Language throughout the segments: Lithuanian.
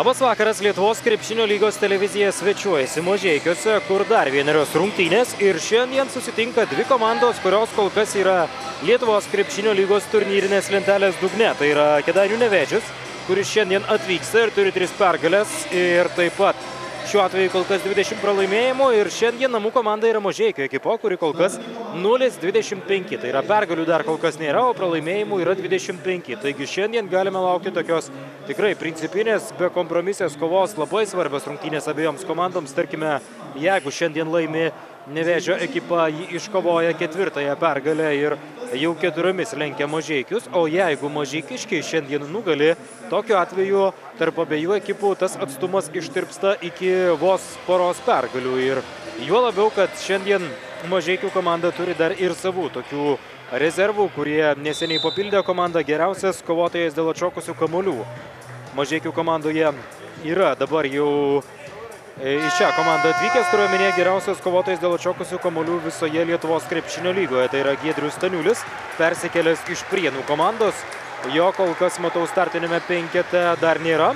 Labas vakaras, Lietuvos krepšinio lygos televizija svečiuojasi Mažeikiuose, kur dar vienerios rungtynės ir šiandien susitinka dvi komandos, kurios kol kas yra Lietuvos krepšinio lygos turnyrinės lentelės dugne. Tai yra Kėdainių Nevėžis, kuris šiandien atvyksta ir turi 3 pergalės ir taip pat šiuo atveju kol kas 20 pralaimėjimų ir šiandien namų komanda yra Mažeikių ekipa, kuri kol kas 0-25. Tai yra pergalių dar kol kas nėra, o pralaimėjimų yra 25. Taigi šiandien galime laukti tokios tikrai principinės, be kompromisės kovos, labai svarbios rungtynės abiejoms komandoms. Tarkime, jeigu šiandien laimi Nevėžio ekipa, ji iškovoja 4. pergalę ir jau 4 lenkia Mažeikius, o jeigu mažeikiškiai šiandien nugali, tokiu atveju tarp abiejų ekipų tas atstumas ištirpsta iki vos poros pergalių. Ir juo labiau, kad šiandien Mažeikių komanda turi dar ir savų tokių rezervų, kurie neseniai papildė komandą, geriausias kovotojas dėl atšokusių kamuolių. Mažeikių komandoje yra dabar jau į šią komandą atvykęs, turiu omenyje geriausias kovotojas dėl atšokusių kamuolių visoje Lietuvos krepšinio lygoje. Tai yra Giedrius Staniulis, persikėlęs iš Prienų komandos. Jo kol kas, matau, startinėme 5 dar nėra,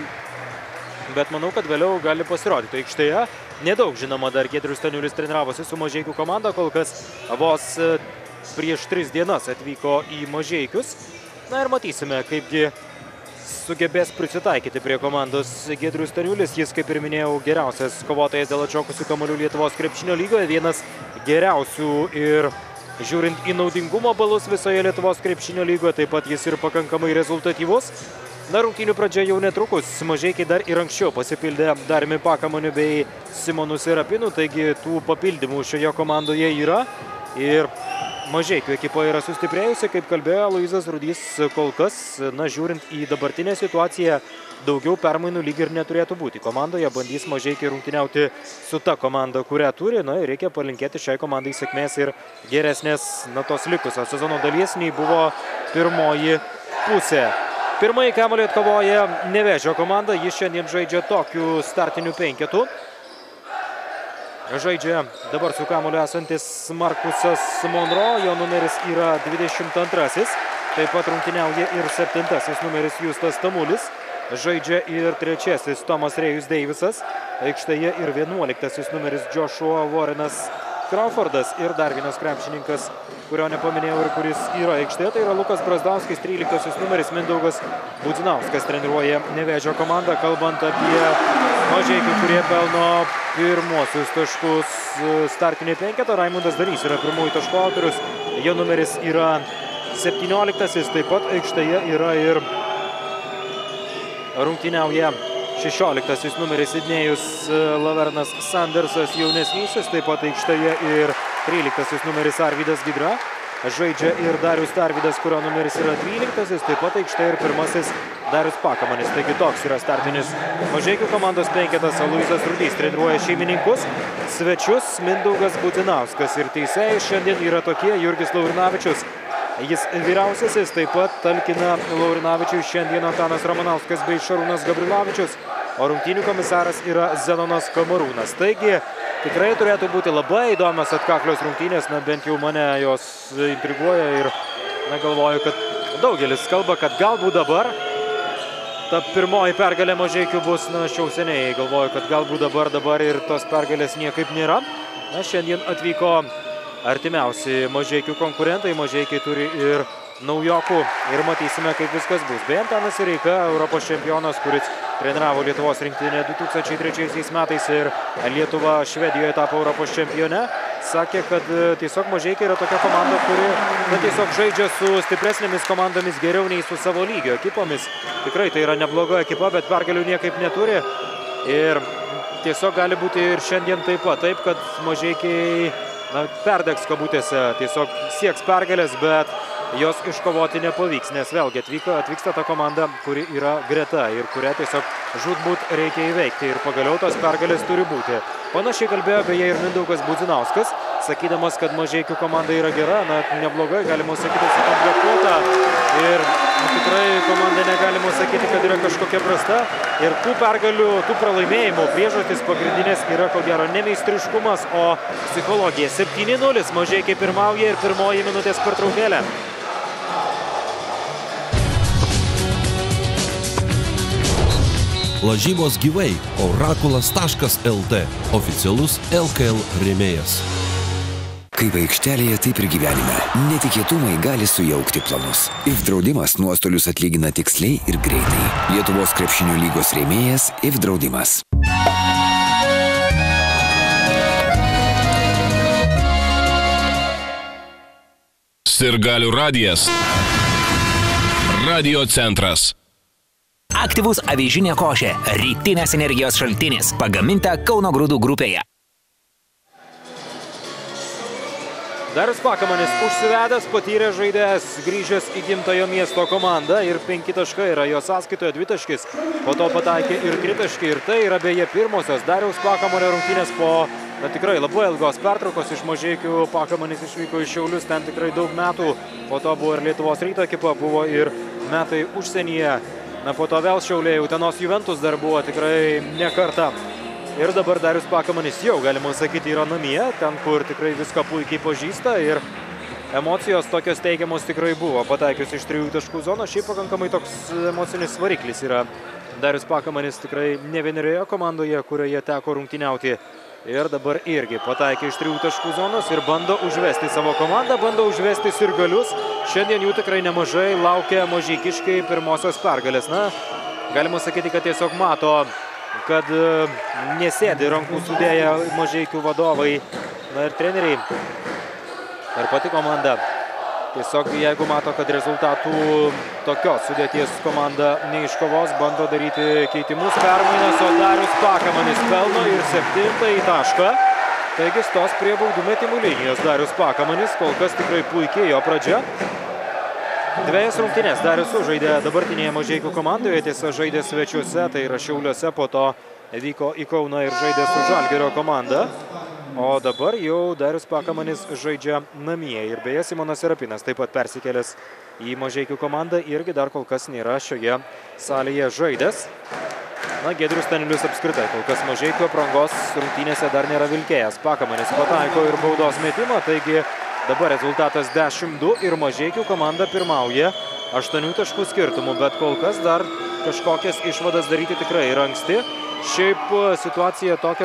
bet manau, kad vėliau gali pasirodyti aikštėje. Nedaug žinoma, dar Giedrius Staniulis treniravosi su Mažeikių komanda, kol kas vos prieš 3 dienas atvyko į Mažeikius. Na ir matysime, kaipgi sugebės prisitaikyti prie komandos Giedrius Staniulis. Jis, kaip ir minėjau, geriausias kovotojas dėl atšokusių kamuolių Lietuvos krepšinio lygoje, vienas geriausių ir žiūrint į naudingumo balus visoje Lietuvos krepšinio lygoje, taip pat jis ir pakankamai rezultatyvus. Na, rungtynių pradžia jau netrukus, Mažeikiai dar ir anksčiau pasipildė Dariumi Pakamoniu bei Simonu Serapinu, taigi tų papildymų šioje komandoje yra ir Mažeikių ekipa yra sustiprėjusi, kaip kalbėjo Luizas Rudys, kol kas, na, žiūrint į dabartinę situaciją, daugiau permainų lyg ir neturėtų būti. Komandoje bandys Mažeikiai rungtyniauti su ta komanda, kurią turi, na, ir reikia palinkėti šiai komandai sėkmės ir geresnės, na, tos likusios sezono dalies nei buvo pirmoji pusė. Pirmąjį kamuolį atkovoja Nevėžio komanda, jis šiandien žaidžia tokiu startiniu 5. Žaidžia dabar su kamuoliu esantis Markusas Monro, jo numeris yra 22. Taip pat rungtyniauja ir 7. numeris Justas Tamulis. Žaidžia ir 3. Tomas Rėjus Deivisas. Aikštėje ir 11. numeris Joshua Warrenas Crawfordas. Ir dar vienas krepšininkas, kurio nepaminėjau ir kuris yra aikštėje, tai yra Lukas Brazdauskis, 13. numeris Mindaugas Budzinauskas treniruoja Nevėžio komandą. Kalbant apie Mažeikių, kurie pelno pirmuosius taškus startinė 5, Raimundas Darys yra pirmųjų taškų autorius, jo numeris yra 17. Taip pat aikštėje yra ir rungtyniauja 16. numeris Sidnėjus Lavernas Sandersas jaunesnysis, taip pat aikštėje ir 13. numeris Arvydas Gidra. Žaidžia ir Darius Tarvydas, kurio numeris yra 12. Taip pat aikštėje ir 1. Darius Pakamanis. Taigi toks yra startinis Mažeikių komandos 5. Luizas Rudys treniruoja šeimininkus. Svečius Mindaugas Budzinauskas ir teisėjai šiandien yra tokie: Jurgis Laurinavičius. Jis vyriausiasis, taip pat talkina Laurinavičiui šiandien Antanas Ramanauskas bei Šarūnas Gabrilavičius, o rungtynių komisaras yra Zenonas Kamarūnas. Taigi tikrai turėtų būti labai įdomios atkaklios rungtynės, na bent jau mane jos intriguoja ir na, galvoju, kad daugelis kalba, kad galbūt dabar ta pirmoji pergalė Mažeikių bus, na, aš jau seniai galvoju, kad galbūt dabar ir tos pergalės niekaip nėra. Na, šiandien atvyko artimiausi Mažeikių konkurentai, Mažeikiai turi ir naujokų ir matysime, kaip viskas bus. Beje, Antanas Sireika, Europos čempionas, kuris treniravo Lietuvos rinktinę 2003 metais ir Lietuva Švedijoje tapo Europos čempione, sakė, kad tiesiog Mažeikiai yra tokia komanda, kuri tiesiog žaidžia su stipresnėmis komandomis geriau nei su savo lygio ekipomis. Tikrai tai yra nebloga ekipa, bet pergalių niekaip neturi ir tiesiog gali būti ir šiandien taip pat, taip, kad Mažeikiai perdegs kabutėse, tiesiog sieks pergalės, bet jos iškovoti nepavyks, nes vėlgi atvyksta ta komanda, kuri yra greta ir kurią tiesiog žūtbūt reikia įveikti ir pagaliau tos pergalės turi būti. Panašiai kalbėjo beje ir Mindaugas Budzinauskas, sakydamas, kad Mažeikių komanda yra gera, na neblogai, galima sakyti, sukomplektuota ir tikrai komanda negalima sakyti, kad yra kažkokia prasta ir tų pergalių, tų pralaimėjimų priežastis pagrindinės yra ko gero ne meistriškumas, o psichologija. 7-0 Mažeikiai pirmauja ir pirmoji minutės pertraukėlė. Lažybos gyvai orakulas.lt, oficialus LKL rėmėjas. Kaip aikštelėje, taip ir gyvenime. Netikėtumai gali sujaukti planus. IF draudimas nuostolius atlygina tiksliai ir greitai. Lietuvos krepšinio lygos rėmėjas IF draudimas. Sirgalių radijas. Radio centras. Aktyvus avižinė košė. Rytinės energijos šaltinis. Pagaminta Kauno Grūdų grupėje. Darius Pakamanis užsivedęs, patyrė žaidėjas, grįžęs į gimtojo miesto komandą ir 5 taškai yra jo sąskaitoje, 2 taškis. Po to pataikė ir 3 taškai ir tai yra beje pirmosios Dariaus Pakamanio rungtynės po tikrai labai ilgos pertraukos iš Mažeikių. Pakamanis išvyko į Šiaulius, ten tikrai daug metų. Po to buvo ir Lietuvos Ryto ekipa, buvo ir metai užsienyje. Po to vėl Šiauliai, Utenos Juventus dar buvo tikrai ne kartą. Ir dabar Darius Pakamanis jau, galima sakyti, yra namie, ten, kur tikrai viską puikiai pažįsta ir emocijos tokios teigiamos tikrai buvo. Pataikius iš 3 taškų zonos, šiaip pakankamai toks emocinis variklis yra. Darius Pakamanis tikrai ne vienerioje komandoje, kurioje teko rungtyniauti. Ir dabar irgi pataikė iš 3 taškų zonos ir bando užvesti savo komandą, bando užvesti Sirgalius. Šiandien jų tikrai nemažai, laukia mažeikiškai pirmosios pergalės. Galima sakyti, kad tiesiog mato, kad nesėdi rankų sudėję Mažeikių vadovai ir treneriai ir pati komanda. Tiesiog jeigu mato, kad rezultatų tokios sudėties komanda neiškovos, bando daryti keitimus, permainas, o Darius Pakamanis pelno ir 7 tašką. Taigi stos prie baudų metimų linijos Darius Pakamanis, kol kas tikrai puikiai jo pradžia. 2 rungtynės Darius sužaidė dabartinėje Mažeikių komandoje, tiesa žaidė svečiuose, tai yra Šiauliuose, po to vyko į Kauną ir žaidė su Žalgirio komanda. O dabar jau Darius Pakamanis žaidžia namie ir beje Simonas Serapinas taip pat persikėlęs į Mažeikių komandą, irgi dar kol kas nėra šioje salėje žaidęs. Giedrius Stanilius apskritai kol kas Mažeikių aprangos rungtynėse dar nėra vilkėjęs. Pakamanis pataiko ir baudos metimą, taigi dabar rezultatas 10-2 ir Mažeikių komanda pirmauja 8 taškų skirtumų, bet kol kas dar kažkokias išvadas daryti tikrai yra anksti. Šiaip situacija tokia,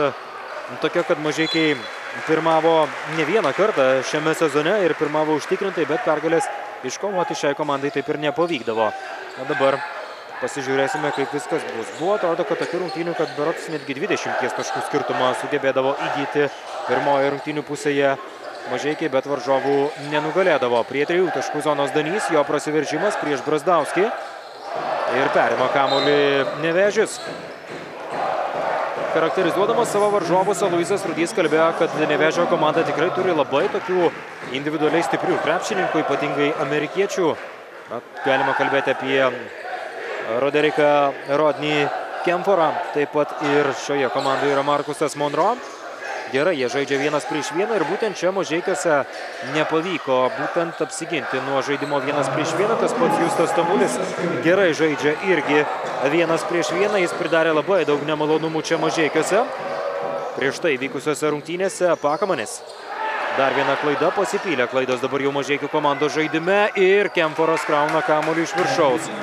kad Mažeikiai pirmavo ne vieną kartą šiame sezone ir pirmavo užtikrintai, bet pergalės iškovoti šiai komandai taip ir nepavykdavo. O dabar pasižiūrėsime, kaip viskas bus. Buvo atrodo, kad tokių rungtynių, kad berods netgi 20 taškų skirtumą sugebėdavo įgyti pirmoje rungtynių pusėje Mažeikiai, bet varžovų nenugalėdavo. Prie 3 taškų zonos Danys, jo prasiveržimas prieš Brazdauskį ir perima kamuolį Nevežis. Charakterizuodamas savo varžovus, Aloyzas Rudys kalbėjo, kad Nevežio komanda tikrai turi labai tokių individualiai stiprių krepšininkų, ypatingai amerikiečių. Galima kalbėti apie Roderiką Rodney Kemforą, taip pat ir šioje komandoje yra Markusas Monroe. Gerai, jie žaidžia 1-1 ir būtent čia Mažeikiuose nepavyko būtent apsiginti nuo žaidimo 1-1. Tas pats Justas Tamulis gerai žaidžia irgi 1-1. Jis pridarė labai daug nemalonumų čia Mažeikiuose. Prieš tai vykusiose rungtynėse Pakamanis. Dar viena klaida, pasipylė klaidos dabar jau Mažeikių komandos žaidime ir Kemforas krauna kamuolį iš viršaus.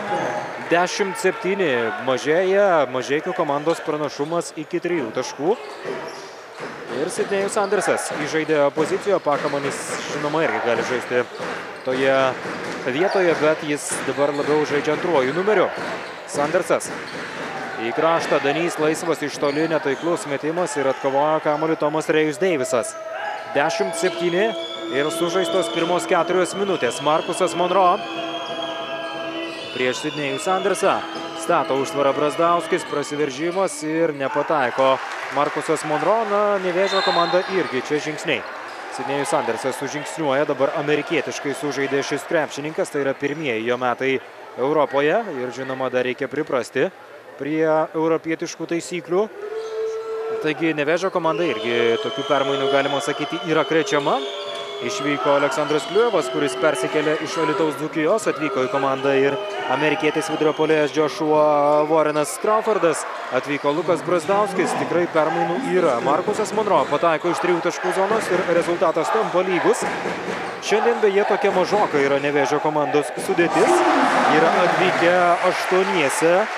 10-7 mažėja Mažeikių komandos pranašumas iki 3 taškų. Ir Sidnėjus Andersas į žaidėjo pozicijoje. Pakamanis, žinoma, irgi gali žaisti toje vietoje, bet jis dabar labiau žaidžia antruoju numeriu. Sandersas į kraštą, Danys laisvas iš toli, netaiklus metimas ir atkovojo kamuolį Tomas Rėjus Deivisas. 10-7 ir sužaistos pirmos 4 minutės. Markusas Monroe prieš Sidnėjus Andersą. Stato užtvarą Brazdauskis, prasiveržimas ir nepataiko Markusas Monroe. Nevėžio komanda irgi čia žingsniai. Sidnėjus Andersas sužingsniuoja, dabar amerikietiškai sužaidė šis krepšininkas, tai yra pirmieji jo metai Europoje ir žinoma dar reikia priprasti prie europietiškų taisyklių. Taigi Nevėžio komanda irgi tokių permainų, galima sakyti, yra krečiama. Išvyko Aleksandras Kliujevas, kuris persikėlė iš Alytaus Dzūkijos, atvyko į komandą ir amerikietis vidurio puolėjas Joshua Warrenas Crawfordas, atvyko Lukas Brazdauskis, tikrai permainų yra. Markusas Monroe pataiko iš 3 taškų zonos ir rezultatas tampa lygus. Šiandien beje tokia mažoka yra Nevėžio komandos sudėtis. Yra atvykę 8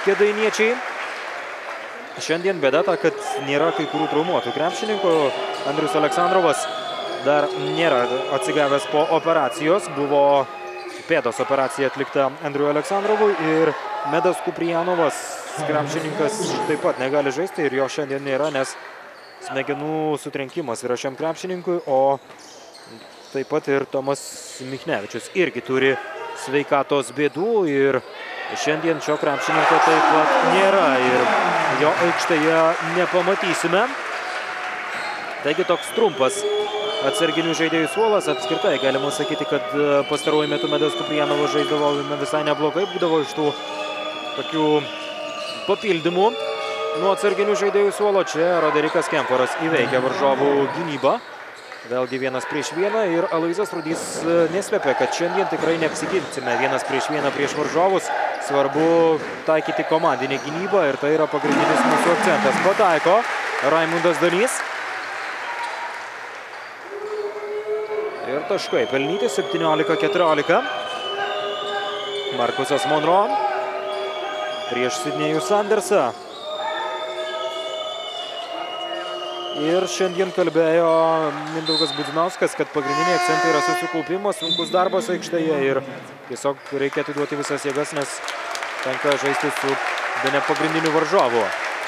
kėdainiečiai. Šiandien bėda ta, kad nėra kai kurių traumuotų krepšininkų. Andrius Aleksandrovas dar nėra atsigavęs po operacijos. Buvo pėdos operacija atlikta Andriui Aleksandrovui ir Medas Kuprijanovas, krepšininkas, taip pat negali žaisti ir jo šiandien nėra, nes smegenų sutrenkimas yra šiam krepšininkui, o taip pat ir Tomas Michnevičius irgi turi sveikatos bėdų ir šiandien šio krepšininko taip pat nėra ir jo aikštėje nepamatysime. Taigi toks trumpas atsarginių žaidėjų suolas. Apskritai galima sakyti, kad pastaruoju metu Medas Kuprijanovas žaisdavo visai neblogai, būdavo iš tų tokių papildymų nuo atsarginių žaidėjų suolo. Čia Roderikas Kemperas įveikia varžovų gynybą. Vėlgi 1-1 ir Aloyzas Rudys neslėpia, kad šiandien tikrai neapsiginsime 1-1 prieš varžovus. Svarbu taikyti komandinę gynybą ir tai yra pagrindinis mūsų akcentas. Pataiko Raimundas Danys. Ir taškai pelnyti 17-14. Markusas Monro prieš Sidnėjų Sandersą. Ir šiandien kalbėjo Mindaugas Budzinauskas, kad pagrindiniai akcentai yra susikaupimas, sunkus darbas aikštėje ir tiesiog reikia atiduoti visas jėgas, nes tenka žaisti su bene pagrindiniu varžovu.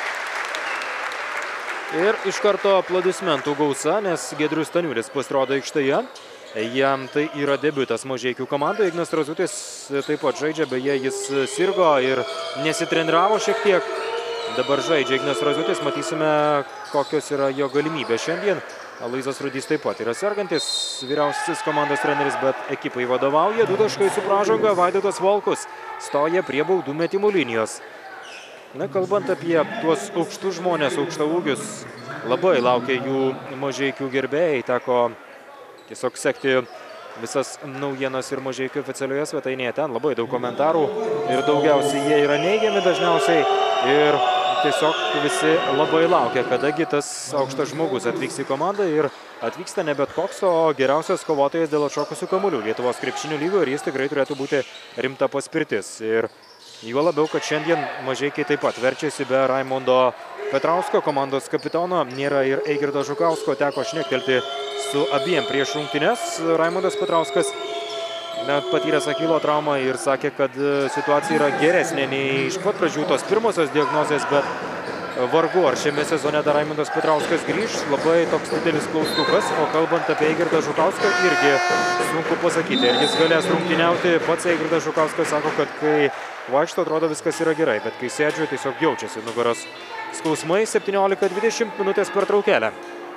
Ir iš karto aplodismentų gausa, nes Giedrius Staniulis pasirodo aikštėje. Jam tai yra debiutas Mažeikių komandai. Ignas Razutis taip pat žaidžia, beje, jis sirgo ir nesitreniravo šiek tiek. Dabar žaidžia Ignas Razutis, matysime, kokios yra jo galimybės šiandien. Aloyzas Rudys taip pat yra sergantis, vyriausiasis komandos treneris, bet ekipai vadovauja. 2 taškai su pražanga, Vaidotas Volkus stoja prie baudų metimų linijos. Na, kalbant apie tuos aukštus žmonės, aukštaūgius, labai laukia jų Mažeikių gerbėjai. Teko tiesiog sekti visas naujienas ir Mažeikių oficialioje svetainėje. Ten labai daug komentarų ir daugiausiai jie yra neigiami dažniausiai. Ir tiesiog visi labai laukia, kadagi tas aukštas žmogus atvyks į komandą ir atvyksta ne bet koks, o geriausias kovotojas dėl atšokusių kamuolių Lietuvos krepšinio lygoje ir jis tikrai turėtų būti rimta paspirtis. Ir juo labiau, kad šiandien Mažeikiai taip pat verčiasi be Raimundo Petrausko, komandos kapitono. Nėra ir Eigirdo Žukausko, teko šnektelti su abiem prieš rungtynes. Raimundas Petrauskas net patyręs Achilo traumą ir sakė, kad situacija yra geresnė nei iš pat pradžių tos pirmosios diagnozės, bet vargu ar šiame sezone dar Raimundas Petrauskas grįž. Labai toks didelis klaustukas, o kalbant apie Eigirdą Žukauską irgi sunku pasakyti. Ir jis galės rungtyniauti. Pats Eigirdas Žukauskas sako, kad kai vaikšto, atrodo viskas yra gerai, bet kai sėdžiu, tiesiog jaučiasi nugaros skausmai. 17-20 minutės pertraukėlė.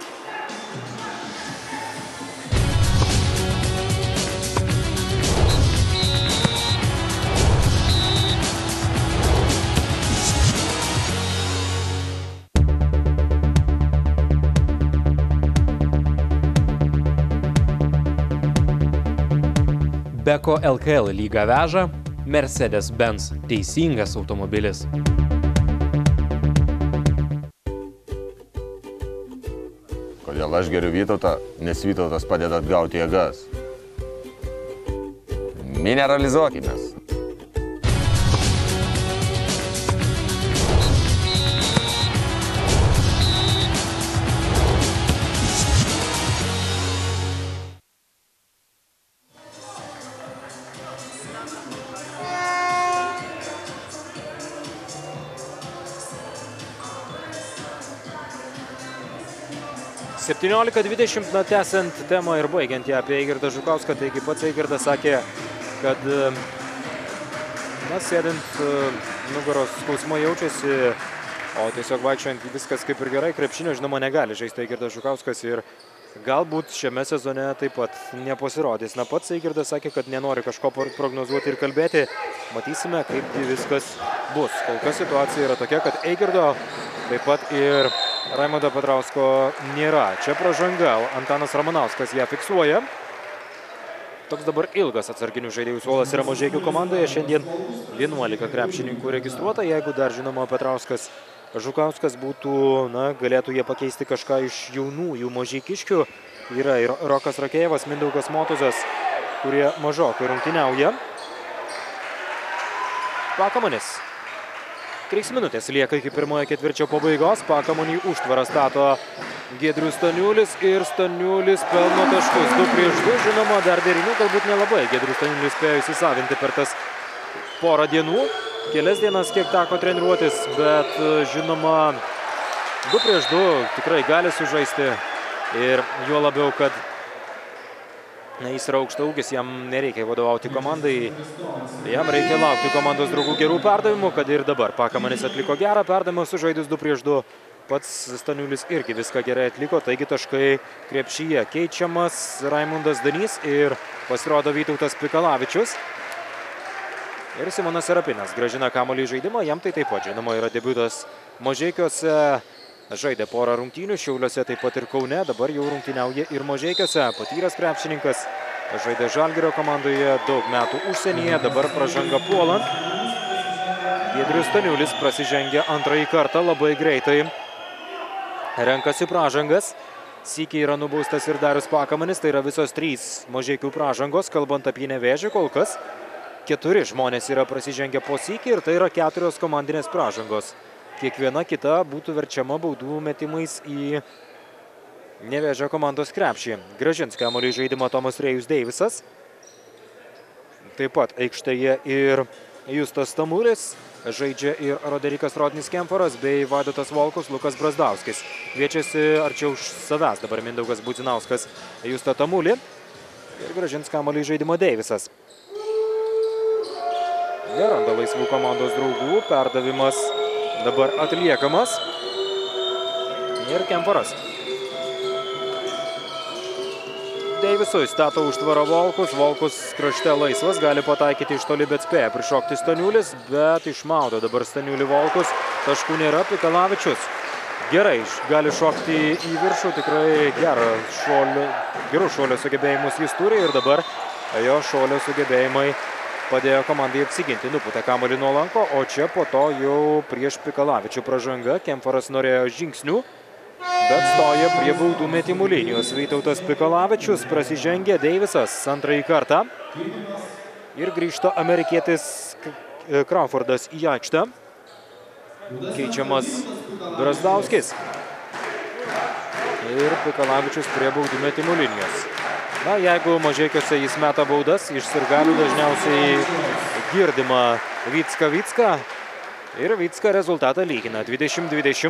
Beko LKL lygą veža Mercedes-Benz teisingas automobilis. Kodėl aš geriu Vytautą, nes Vytautas padeda atgauti jėgas. Mineralizuokimės. Septyniolika 20, tęsiant temą ir baigiant ją apie Eigirdą Žukauską, taigi pats Eigirdas sakė, kad sėdint nugaros skausmo jaučiasi, o tiesiog vaikščiojant viskas kaip ir gerai. Krepšinio, žinoma, negali žaisti Eigirdas Žukauskas ir galbūt šiame sezone taip pat nepasirodys. Na, pats Eigirdas sakė, kad nenori kažko prognozuoti ir kalbėti. Matysime, kaip viskas bus. Kol kas situacija yra tokia, kad Eigirdo taip pat ir Raimundo Petrausko nėra. Čia pražanga, Antanas Ramanauskas ją fiksuoja. Toks dabar ilgas atsarginių žaidėjų suolas yra Mažeikių komandoje. Šiandien 11 krepšininkų registruota. Jeigu dar, žinoma, Petrauskas, Žukauskas būtų, galėtų jie pakeisti kažką iš jaunųjų mažeikiškių. Yra ir Rokas Rakėjevas, Mindaugas Motuzas, kurie mažokai rungtyniauja. Pakamonis. 3 minutės lieka iki pirmojo ketvirčio pabaigos. Pakamonį užtvarą stato Giedrius Staniulis ir Staniulis pelno taškus. 2-2, žinoma, dar derinių galbūt nelabai. Giedrius Staniulis spėjo įsisavinti per tas porą dienų. Kelias dienas kiek teko treniruotis, bet žinoma, 2-2 tikrai gali sužaisti. Ir juo labiau, kad jis yra aukštaūgis, jam nereikia vadovauti komandai. Jam reikia laukti komandos draugų gerų perdavimų, kad ir dabar Pakamanis atliko gerą perdavimą, sužaidus 2-2. Pats Staniulis irgi viską gerai atliko, taigi taškai krepšyje keičiamas Raimundas Danys ir pasirodo Vytautas Pikalavičius. Ir Simonas Serapinas grąžina kamuolį į žaidimą, jam tai taip pat, žinoma, yra debiutas Mažeikiuose. Žaidė porą rungtynių, Šiauliuose taip pat ir Kaune, dabar jau rungtyniauja ir Mažeikiuose. Patyręs krepšininkas, žaidė Žalgirio komandoje, daug metų užsienyje, dabar pražanga puolant. Giedrius Staniulis prasižengia antrąjį kartą labai greitai. Renkasi pražangas. Sykiai yra nubaustas ir Darius Pakamanis, tai yra visos 3 Mažeikių pražangos, kalbant apie Nevėžį kol kas. 4 žmonės yra prasižengę po sykį ir tai yra 4 komandinės pražangos. Kiekviena kita būtų verčiama baudų metimais į Nevėžio komandos krepšį. Grąžins kamuolį į žaidimą Tomas Rėjus Deivisas. Taip pat aikštėje ir Justas Tamulis. Žaidžia ir Roderikas Rodnis Kemforas bei Vaidotas Volkus, Lukas Brazdauskis. Kviečiasi arčiau savęs dabar Mindaugas Budzinauskas Justą Tamulį. Ir grąžins kamuolį į žaidimą Deivisas. Neranda laisvų komandos draugų. Perdavimas dabar atliekamas. Ir Kemforas. Deivisui stato užtvarą Volkus. Volkus krašte laisvas, gali pataikyti iš toli, bet spėja prišokti Staniulis, bet išmaudo dabar Staniulį Volkus. Taškų nėra, Pikalavičius. Gerai, gali šokti į viršų, tikrai gerų šuolio sugebėjimus jis turi ir dabar jo šuolio sugebėjimai padėjo komandai apsiginti. Nupūtė kamuolį nuo lanko, o čia po to jau prieš Pikalavičių pražanga. Kemforas norėjo žingsnių, bet stoja prie baudų metimų linijos. Vytautas Pikalavičius prasižengė, Deivisas antrąjį kartą. Ir grįžta amerikietis Crawfordas į aikštę. Keičiamas Brazdauskis. Ir Pikalavičius prie baudų metimų linijos. Na, jeigu Mažeikiuose jis meta baudas, iš sirgalių dažniausiai girdima Vycka. Ir Vycka rezultatą lygina 20-20.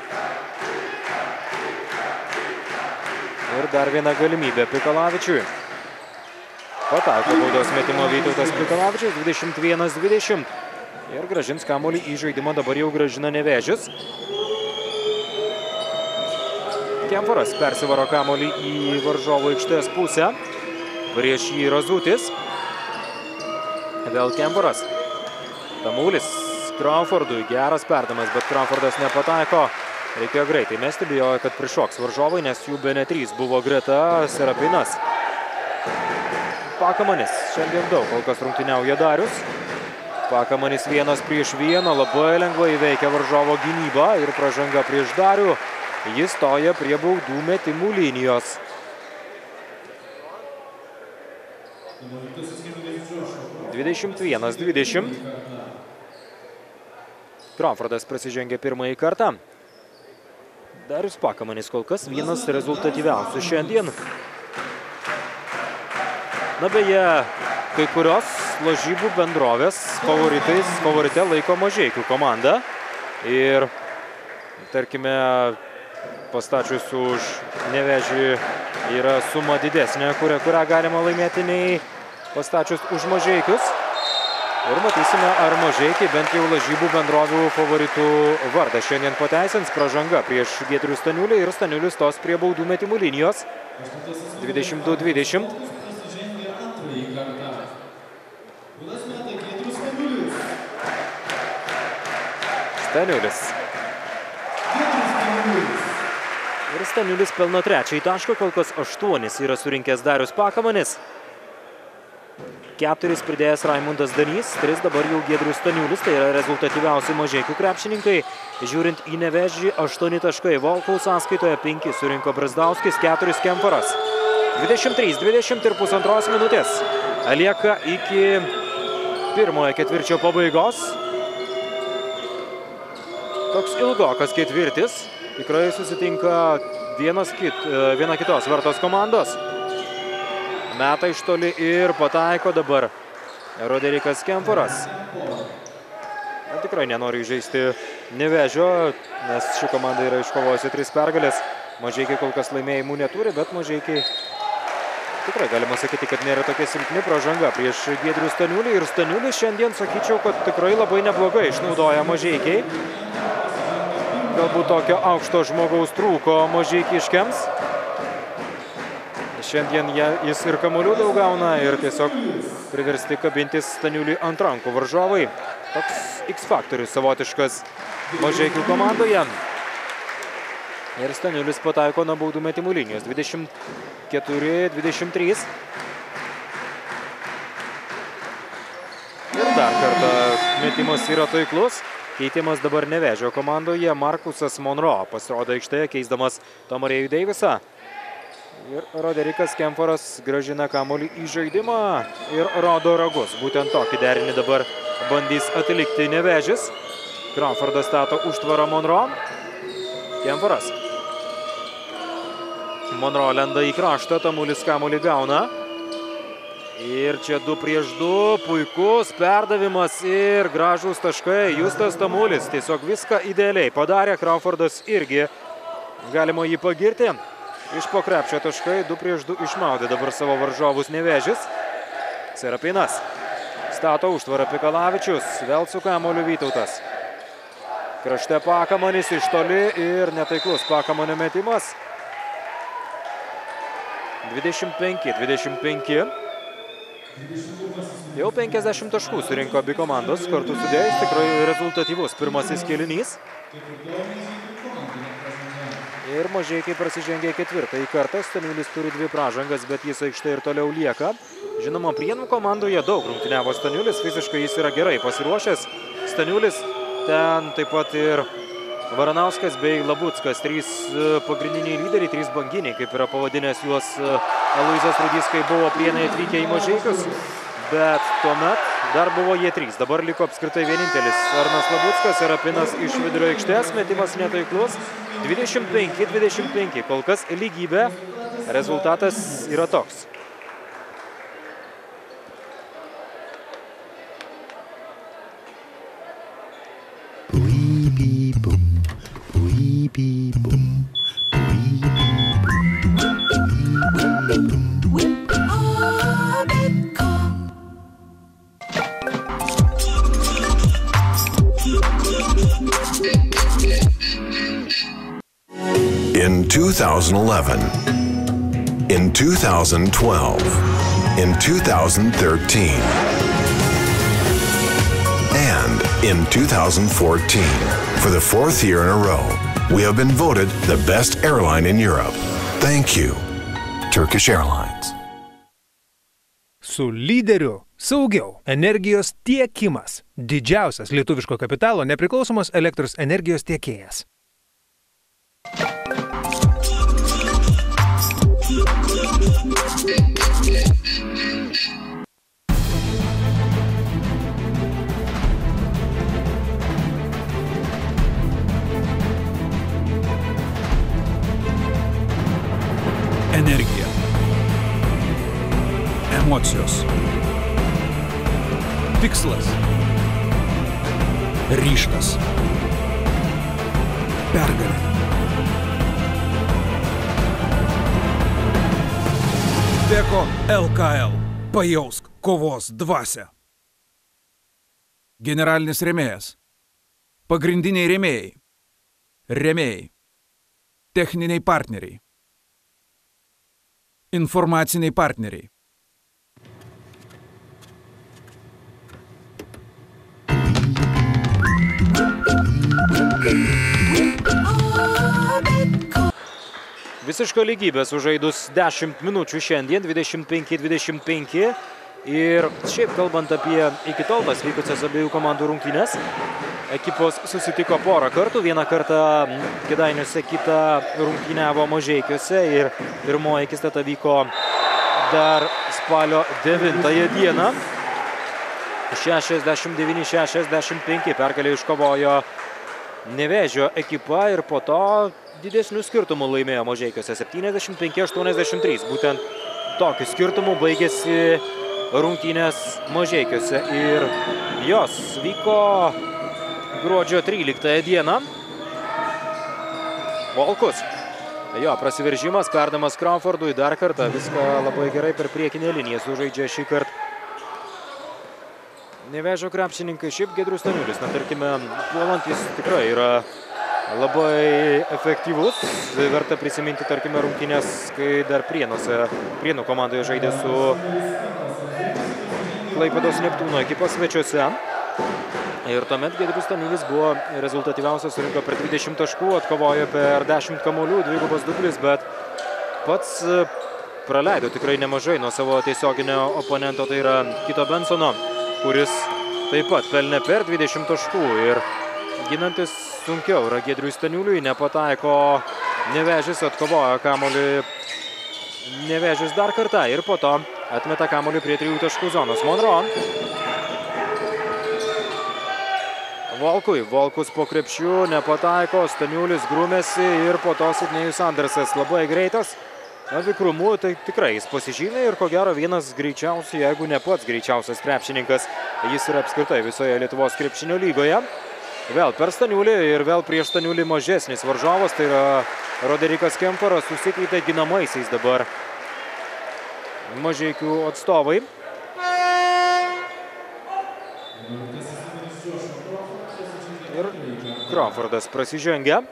Ir dar viena galimybė Pikalavičiui. Pataiko baudos metimo Vytautas Pikalavičius 21-20. Ir grąžins kamuolį į žaidimą, dabar jau grąžina Nevėžis. Kemforas persivaro kamuolį į varžovų aikštės pusę. Prieš jį Razutis. Vėl Kemforas. Tamulis Crawfordui. Geras perdavimas, bet Crawfordas nepataiko. Reikėjo greitai mesti, bijojo, kad prišoks varžovai, nes jų bene 3 buvo greta. Serapinas. Pakamanis. Šiandien daug kol kas rungtyniauja Darius. Pakamanis 1 prieš 1. Labai lengvai įveikia varžovo gynybą ir pražanga prieš Darių. Jis stoja prie baudų metimų linijos. (21-20). Crawfordas prasižengė pirmąjį kartą. Darius Pakamanis kol kas vienas rezultatyviausių šiandien. Na beje, kai kurios lažybų bendrovės favorite laiko Mažeikių komandą. Ir, tarkime, pastačius už Nevėžį yra suma didesnė, kurią galima laimėti nei pastačius už Mažeikius. Ir matysime, ar Mažeikiai bent jau lažybų bendrovių favoritų vardą šiandien pateisins. Pražanga prieš Giedrių Staniulį ir Staniulis stos prie baudų metimų linijos. 22-20. Staniulis. Ir Staniulis pelno trečiąjį tašką, kol kas 8 yra surinkęs Darius Pakamanis. 4 pridėjęs Raimundas Danys, 3 dabar jau Giedrius Staniulis, tai yra rezultatyviausi Mažeikių krepšininkai. Žiūrint į Nevėžį, 8 taškai Volkaus sąskaitoje, 5 surinko Brazdauskis, 4 Kemforas. 23-20 ir pusantros minutės lieka iki pirmojo ketvirčio pabaigos. Toks ilgokas ketvirtis. Tikrai susitinka viena kitos vertos komandos. Meta iš toli ir pataiko dabar Roderikas Kemforas. Tikrai nenori įžeisti Nevėžio, nes ši komanda yra iškovojusi 3 pergalės. Mažeikiai kol kas laimėjimų neturi, bet Mažeikiai tikrai galima sakyti, kad nėra tokia silpni. Pražanga prieš Giedrių Staniulį. Ir Staniulis šiandien sakyčiau, kad tikrai labai neblogai išnaudoja Mažeikiai. Galbūt tokio aukšto žmogaus trūko mažeikiškiams. Šiandien jis ir kamuolių daug gauna ir tiesiog priversti kabintis Staniuliui ant rankų varžovai. Toks X-faktorius savotiškas Mažeikių komandoje. Ir Staniulis pataiko nuo baudų metimų linijos. 24-23. Ir dar kartą metimas yra taiklus. Keitimas dabar Nevėžio komandoje. Markusas Monro pasirodo aikštėje, keisdamas Tomarėjų Deivisą. Ir Roderikas Kemforas grąžina kamuolį į žaidimą ir rodo ragus. Būtent tokį derinį dabar bandys atlikti Nevėžis. Crawfordas stato užtvarą Monro. Kemforas. Monro lenda į kraštą, Tamulis kamuolį gauna. Ir čia 2 prieš 2, puikus perdavimas ir gražūs taškai. Justas Tamulis tiesiog viską idealiai padarė. Crawfordas irgi galima jį pagirti. Iš po krepšio taškai 2 prieš 2 išmaudė dabar savo varžovus Nevėžis. Serapinas stato užtvarą Pikalavičius. Vėl su kamuoliu Vytautas. Krašte Pakamanis iš toli ir netaiklus Pakamanio metimas. 25-25. Jau 50 taškų surinko abi komandos kartu sudėjus. Tikrai rezultatyvus pirmasis kėlinys. Ir Mažeikiai prasižengė 4. kartą. Staniulis turi 2 pražangas, bet jis aikštėje ir toliau lieka. Žinoma, Prienų komandoje daug rungtyniavo Staniulis. Fiziškai jis yra gerai pasiruošęs. Staniulis, ten taip pat ir Varanauskas bei Labuckas. 3 pagrindiniai lyderiai, 3 banginiai, kaip yra pavadinęs juos Aloyzas Rudys, kai buvo Prienai atvykę į Mažeikius. Bet tuomet dar buvo jie 3. Dabar liko apskritai vienintelis Arnas Labuckas. Serapinas iš vidurio aikštės. Metimas netaiklus. 25-25. Kol kas lygybė. Rezultatas yra toks. In 2011, in 2012, in 2013, and in 2014, for the 4th year in a row, we have been voted the best airline in Europe. Thank you, Turkish Airlines. Su lyderiu saugiau energijos tiekimas. Didžiausias lietuviško kapitalo nepriklausomos elektros energijos tiekėjas. Energija. Emocijos. Tikslas. Ryžtas. Pergalė. Beko LKL. Pajausk kovos dvasią. Generalinis rėmėjas. Pagrindiniai rėmėjai. Rėmėjai. Techniniai partneriai. Informaciniai partneriai. Visiška lygybė sužaidus 10 minučių šiandien, 25-25. Ir šiaip kalbant apie iki tol tas vykusias abiejų komandų rungtynes, ekipos susitiko porą kartų. Vieną kartą Kėdainiuose, kitą rungtyniavo Mažeikiuose ir pirmoji akistata vyko dar spalio 9 dieną. 69-65 pergalę iškovojo Nevėžio ekipa ir po to didesnių skirtumų laimėjo Mažeikiuose 75-83. Būtent tokiu skirtumu baigėsi rungtynės Mažeikiuose ir jos vyko gruodžio 13 dieną. Volkus. Jo prasiveržimas, perdamas Crawfordui dar kartą. Viską labai gerai per priekinę liniją sužaidžia šį kartą. Nevėžio krepšininkai, šiaip Giedrius Staniulis, na tarkime, puolant jis tikrai yra labai efektyvus. Verta prisiminti, tarkime, rungtynės, kai dar Prienų komandoje žaidė su Klaipėdos Neptūno ekipos svečiuose. Ir tuomet Giedrius Staniulis buvo rezultatyviausias, surinko per 20 taškų, atkovojo per 10 kamuolių, dvigubas dublis, bet pats praleido tikrai nemažai nuo savo tiesioginio oponento, tai yra Kito Bensono, kuris taip pat pelnė per 20 taškų ir ginantis sunkiau yra Giedriui Staniuliui, nepataiko Nevėžis, atkovojo kamuolį Nevėžis dar kartą ir po to atmeta kamuolį prie 3 taškų zonos. Monro. Volkus po krepšiu, nepataiko, Staniulis grūmėsi ir po to Sidnėjus Andersas labai greitas. Vikrumu tai tikrai jis pasižymė ir ko gero vienas greičiausių, jeigu ne pats greičiausias krepšininkas, jis yra apskritai visoje Lietuvos krepšinio lygoje. Vėl per Staniulį ir vėl prieš Staniulį mažesnis varžovas, tai yra Roderikas Kemperas, susikeitė ginamaisiais dabar Mažeikių atstovai. Ir Crawfordas prasižengia.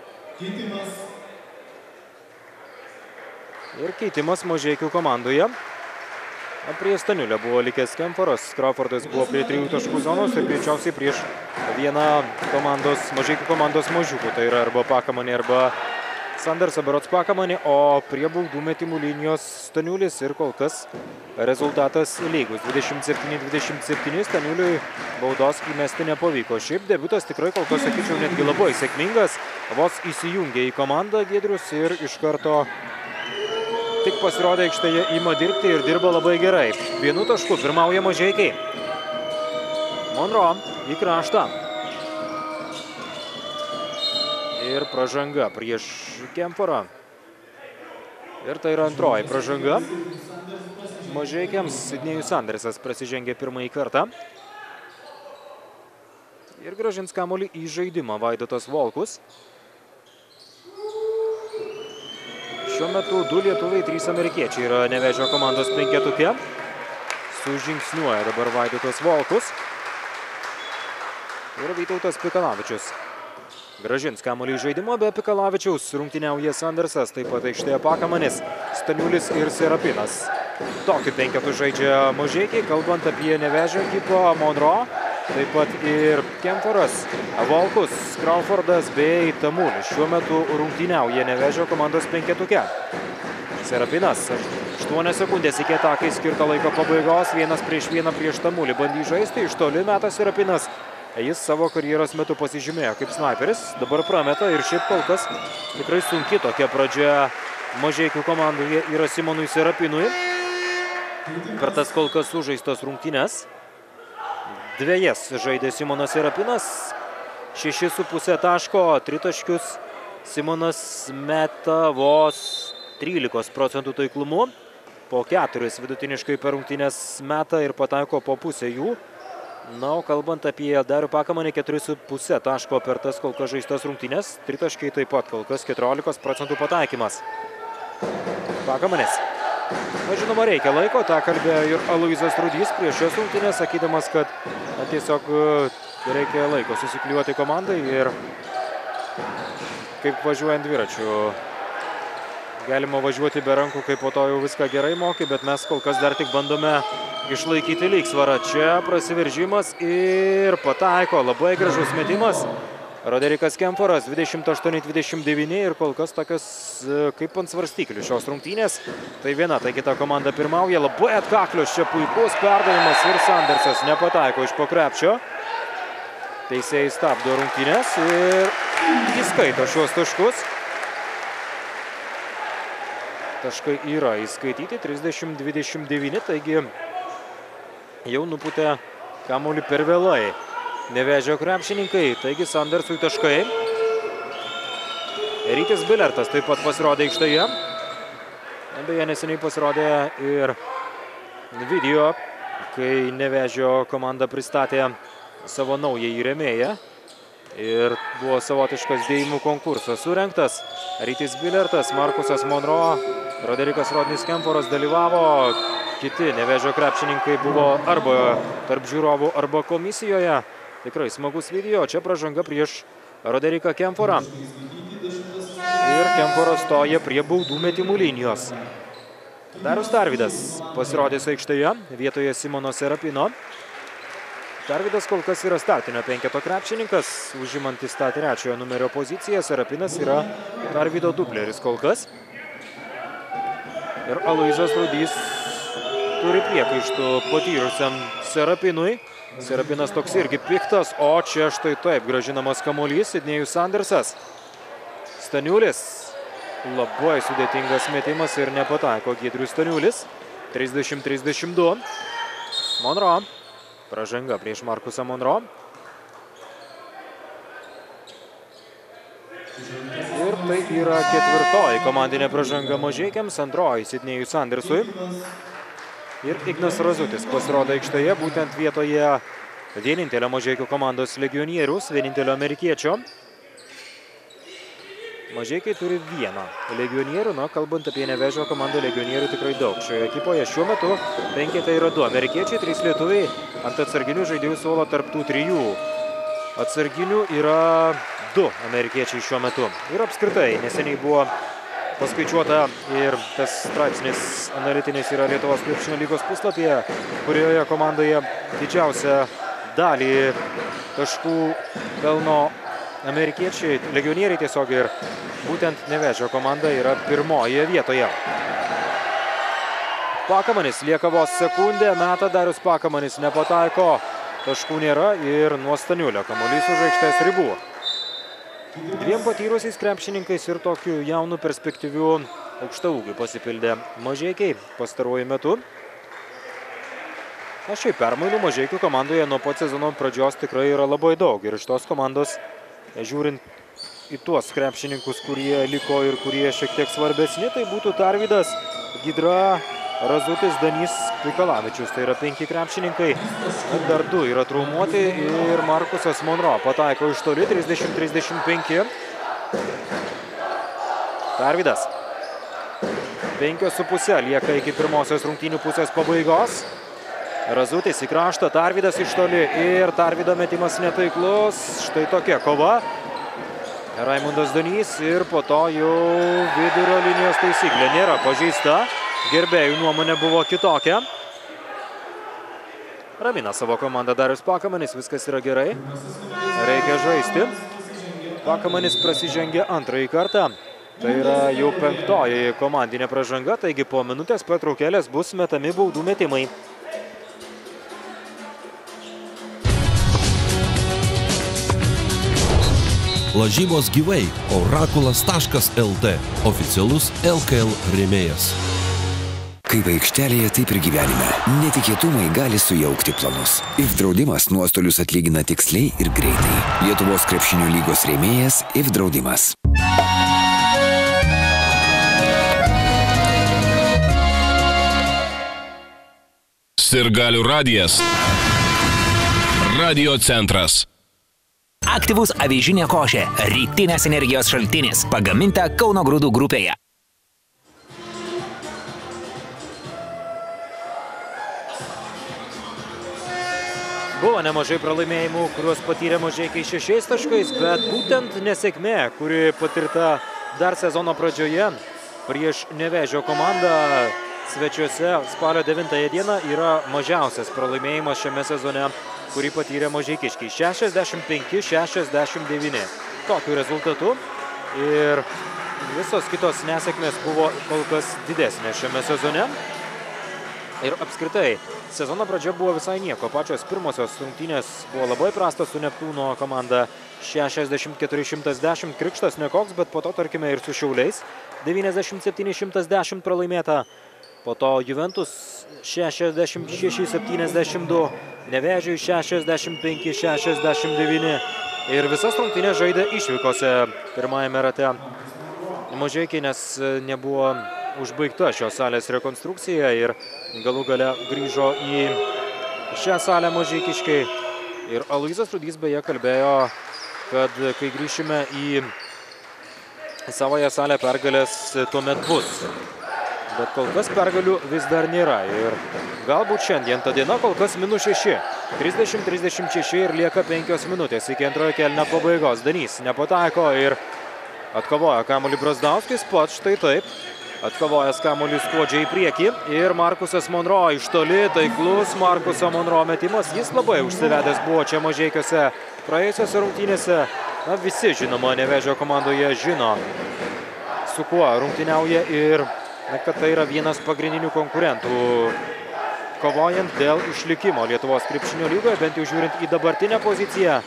Ir keitimas Mažeikių komandoje. Prie Staniulio buvo likęs Kemperas, Crawfordas buvo prie 3 taškų zonos ir greičiausiai prieš vieną Mažeikių komandos mažiukų. Tai yra arba Pakamanė, arba Sandersą berods Pakamanė, o prie baudų metimų linijos Staniulis ir kol kas rezultatas lygus. 27-27, Staniuliui baudos įmesti nepavyko. Šiaip debiutas tikrai kol kas, sakyčiau, netgi labai sėkmingas. Vos įsijungė į komandą Giedrius ir iš karto tik pasirodė aikštėje, ima dirbti ir dirba labai gerai. 1 tašku pirmauja Mažeikiai. Monro į kraštą. Ir pražanga prieš Kemperą. Ir tai yra antroji pražanga. Mažeikiams Sidnėjus Andersas prasižengė pirmąjį kartą. Ir grąžins kamuolį į žaidimą Vaidotas Volkus. Šiuo metu 2 lietuviai, 3 amerikiečiai yra Nevėžio komandos penketuke. Sužingsniuoja dabar Vaidotas Volkus. Ir Vytautas Pikalavičius. Grąžins kamuolį į žaidimą, be Pikalavičiaus rungtyniauja Sandersas, taip pat aikštėje Pakamanis, Staniulis ir Serapinas. Tokiu penketu žaidžia Mažeikiai, kalbant apie Nevėžio ekipą, Monro, taip pat ir Kemperas, Volkus, Crawfordas bei Tamulis. Šiuo metu rungtyniauja Nevėžio komandos penketuke. Serapinas, 8 sekundės iki atakai skirto laiko pabaigos, 1 prieš 1 prieš Tamulį bandys žaisti, iš toli meta Serapinas. Jis savo karjeros metu pasižymėjo kaip sniperis, dabar prameta ir šiaip kol kas tikrai sunki tokia pradžia Mažeikių komandoje yra Simonui Serapinui. Per tas kol kas sužaistas rungtynes 2 žaidė Simonas Serapinas, 6,5 taško, 3 taškius Simonas meta vos 13% taiklumu, po 4 vidutiniškai per rungtynes meta ir pataiko po pusę jų. Na, o kalbant apie Darių Pakamanį, 4,5 taško per tas kol kas žaistas rungtynės, 3 taškai taip pat kol kas 14% pataikymas. Pakamanis. Na, žinoma, reikia laiko, tą kalbėjo ir Aloyzas Rudys prieš šias rungtynės, sakydamas, kad tiesiog reikia laiko susiklijuoti komandai ir kaip važiuojant dviračiu. Galima važiuoti be rankų, kai po to jau viską gerai moki, bet mes kol kas dar tik bandome išlaikyti lygsvarą. Čia prasiveržimas ir pataiko. Labai gražus metimas. Roderikas Kemperas 28-29 ir kol kas tokios kaip ant svarstyklių šios rungtynės. Tai viena, tai kita komanda pirmauja. Labai atkaklios čia puikus perdavimas ir Sandersas nepataiko iš po krepšio. Teisėjai stabdo rungtynės ir įskaito šios taškus. Taškai yra įskaityti, 30-29, taigi jau nupūtė kamuolį per vėlai Nevėžio krepšininkai, taigi Sandersui taškai. Rytis Bilertas taip pat pasirodė aikštėje. Beje, neseniai pasirodė ir video, kai Nevėžio komanda pristatė savo naująjį rėmėją. Ir buvo savotiškas dėjimų konkursas surengtas. Rytis Bilertas, Markusas Monro, Roderikas Rodnis Kemporas dalyvavo. Kiti Nevėžio krepšininkai buvo arba tarp žiūrovų, arba komisijoje. Tikrai smagus video. Čia pražanga prieš Roderiką Kemporą. Ir Kemporas stoja prie baudų metimų linijos. Darius Tarvydas pasirodys aikštėje vietoje Simono Serapino. Tarvydas kol kas yra startinio penketo krepšininkas, užimantis tą trečiojo numerio poziciją. Serapinas yra Tarvydo dupleris kol kas. Ir Aloyzas Rudys turi priekaištų patyrusiam Serapinui. Serapinas toks irgi piktas, o čia štai taip gražinamas kamuolys. Sidnėjus Sandersas. Staniulis. Labai sudėtingas metimas ir nepataiko Giedrius Staniulis. 30-32. Monro. Pražanga prieš Markusą Monro. Ir tai yra ketvirtoji komandinė pražanga Mažeikiams, antroji Sidnėjui Sandersui. Ir Ignas Razutis pasirodo aikštėje būtent vietoje vienintelio Mažeikių komandos legionierius, vienintelio amerikiečio. Mažeikiai turi vieną legionierių, kalbant apie Nevėžio komandą, legionierių tikrai daug. Šioje ekipoje šiuo metu penkete yra 2 amerikiečiai, 3 lietuviai. Ant atsarginių žaidėjų suolo tarp tų 3 atsarginių yra 2 amerikiečiai šiuo metu. Ir apskritai, neseniai buvo paskaičiuota ir tas straipsnis analitinis yra Lietuvos krepšinio lygos puslapyje, kurioje komandoje didžiausią dalį taškų pelno amerikiečiai, legionieriai tiesiog, ir būtent Nevėžio komanda yra pirmoje vietoje. Pakamanis lieka vos sekundę, meta Darius Pakamanis, nepataiko, taškų nėra ir nuo Staniulio kamuolys už aikštės ribų. 2 patyrusiais krepšininkais ir tokiu jaunu perspektyviu aukštaūgiu pasipildė Mažeikiai pastaruoju metu. Šiaip permainų Mažeikių komandoje nuo pat sezono pradžios tikrai yra labai daug. Ir iš tos komandos, žiūrint į tuos krepšininkus, kurie liko ir kurie šiek tiek svarbesni, tai būtų Tarvydas, Gidra, Razutis, Danys, Pikalavičius. Tai yra 5 krepšininkai. Dar 2 yra traumuoti ir Markusas Monro pataiko iš toli, 30-35. Tarvydas. 5,5 lieka iki pirmosios rungtynių pusės pabaigos. Razutis į kraštą, Tarvydas iš toli ir Tarvydo metimas netaiklus. Štai tokia kova. Raimundas Danys ir po to jau vidurio linijos taisyklė nėra pažeista. Gerbėjų nuomonė buvo kitokia. Ramina savo komandą Darius Pakamanis, viskas yra gerai. Reikia žaisti. Pakamanis prasižengė antrąjį kartą. Tai yra jau 5. komandinė pražanga, taigi po minutės pertraukėlės bus metami baudų metimai. Lažybos gyvai orakulas.lt, oficialus LKL rėmėjas. Kaip aikštelėje, taip ir gyvenime. Netikėtumai gali sujaukti planus. IF draudimas nuostolius atlygina tiksliai ir greitai. Lietuvos krepšinio lygos rėmėjas IF draudimas. Sirgalių radijas. Radio centras. Aktyvus avižinė košė – rytinės energijos šaltinis, pagaminta Kauno Grūdų grupėje. Buvo nemažai pralaimėjimų, kuriuos patyrė Mažeikiai 6 taškais, bet būtent nesėkmė, kuri patirta dar sezono pradžioje prieš Nevėžio komandą svečiuose spalio 9 dieną, yra mažiausias pralaimėjimas šiame sezone, kurį patyrė mažeikiškiai. 65-69. Tokiu rezultatu. Ir visos kitos nesėkmės buvo kol kas didesnė šiame sezone. Ir apskritai, sezono pradžia buvo visai nieko. Pačios pirmosios rungtynės buvo labai prastas su Neptūno komanda 64-110. Krikštas nekoks, bet po to, tarkime, ir su Šiauliais 97-110 pralaimėta. Po to Juventus 66-72, Nevėžiui 65-69, ir visas rungtynės žaidė išvykose pirmajame rate. Mažeikiai, nes nebuvo užbaigta šios salės rekonstrukcija ir galų gale grįžo į šią salę mažeikiškai. Ir Aloyzas Rudys beje kalbėjo, kad kai grįšime į savoje salę pergalės tuomet bus. Bet kol kas pergalių vis dar nėra. Ir galbūt šiandien ta diena kol kas -6. 30-36 ir lieka 5 minutės iki antrojo kėlinio pabaigos. Danys nepataiko ir atkovoja kamuolį Brazdauskis, pats štai taip. Atkovojęs kamuolį skuodžiai į priekį ir Markusas Monro iš toli, taiklus Markuso Monro metimas. Jis labai užsivedęs buvo čia Mažeikiuose praėjusiose rungtynėse. Na, visi, žinoma, Nevėžio komandoje žino, su kuo rungtyniauja ir kad tai yra vienas pagrindinių konkurentų kovojant dėl išlikimo Lietuvos krepšinio lygoje, bent jau žiūrint į dabartinę poziciją.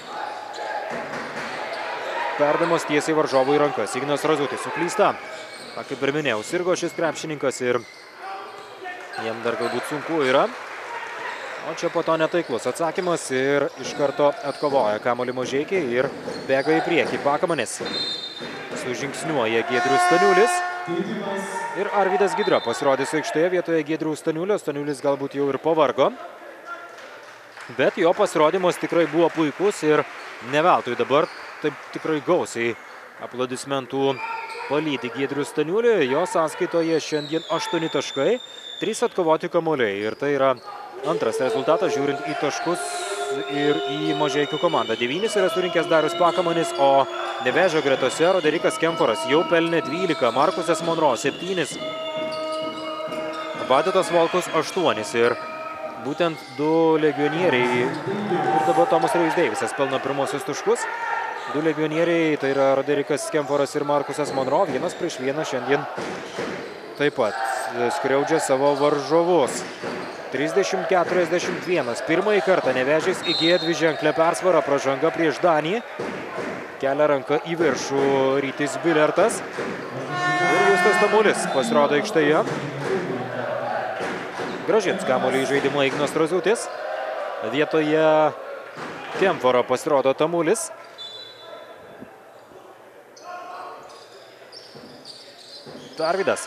Perdamas tiesiai varžovų į rankas. Ignas Razutis suklysta. Kaip ir minėjau, sirgo šis krepšininkas ir jam dar galbūt sunku yra. O čia po to netaiklus atsakymas ir iš karto atkovoja kamuolį Mažeikiai ir bėga į priekį. Pakamanis. Sužingsniuoja Giedrius Staniulis. Ir Arvydas Gidra pasirodys aikštėje vietoje Giedriaus Staniulio. Staniulis galbūt jau ir pavargo. Bet jo pasirodymas tikrai buvo puikus ir ne veltui dabar taip tikrai gausiai aplodismentų palydi Giedrius Staniulį. Jo sąskaitoje šiandien 8 taškai, 3 atkovoti kamuoliai. Ir tai yra antras rezultatas žiūrint į taškus ir į Mažeikių komandą. 9 yra surinkęs Darius Pakamanis, o Nevėžio gretose Roderikas Kemforas jau pelnė 12, Markusas Monro 7, Vaidotas Volkus 8 ir būtent 2 legionieriai ir dabar Tomas Rėjus Deivisas pelno pirmosius taškus. 2 legionieriai, tai yra Roderikas Kemforas ir Markusas Monro, 1-1 šiandien taip pat skriaudžia savo varžovus. 30-41. Pirmąjį kartą Nevėžis įgyja dviženklę persvarą, pražanga prieš Danį. Kelia ranką į viršų Rytis Bilertas. Ir Justas Tamulis pasirodo aikštėje. Grąžins kamuolį į žaidimą Ignas Razutis. Vietoje Kemforo pasirodo Tamulis. Arvydas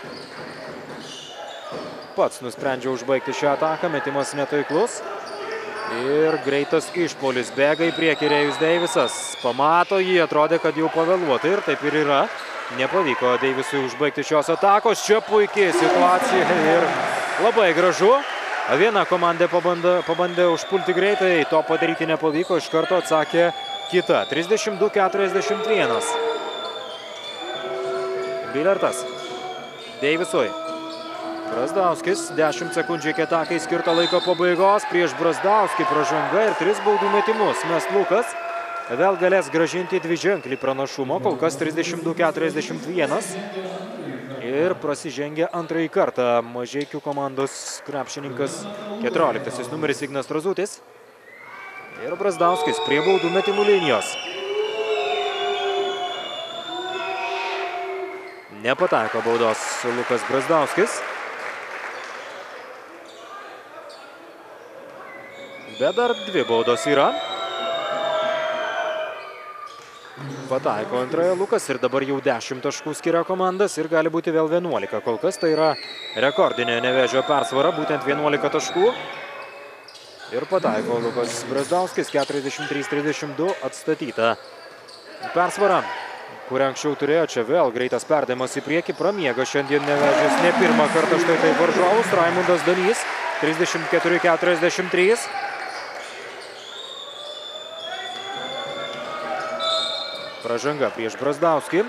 pats nusprendžia užbaigti šią ataką, metimas netaiklus. Ir greitas išpuolis, bėga į priekį Rėjus Deivisas. Pamato jį, atrodė, kad jau pavėluota ir taip ir yra. Nepavyko Deivisui užbaigti šios atakos. Čia puikiai situacija ir labai gražu. Viena komanda pabandė užpulti greitai, to padaryti nepavyko, iš karto atsakė kita. 32-41. Bilertas Deivisui. Brazdauskis, 10 sekundžių iki atakai skirto laiko pabaigos. Prieš Brazdauskį pražanga ir 3 baudų metimus. Mes Lukas vėl galės gražinti dviženklį pranašumo, kol kas 32-41. Ir prasižengia antrąjį kartą Mažeikių komandos krepšininkas 14 numeris Ignas Razutis. Ir Brazdauskis prie baudų metimų linijos. Nepataiko baudos Lukas Brazdauskis. Bet dar 2 baudos yra. Pataiko antrąją Lukas ir dabar jau 10 taškų skiria komandas ir gali būti vėl 11. Kol kas tai yra rekordinė Nevėžio persvara, būtent 11 taškų. Ir pataiko Lukas Brazdauskis, 43-32 atstatyta persvara, kurią anksčiau turėjo. Čia vėl greitas perdavimas į priekį, pramiega šiandien Nevėžis ne pirmą kartą štai tai varžovus. Raimundas Danys, 34-43. Pražanga prieš Brazdauskį.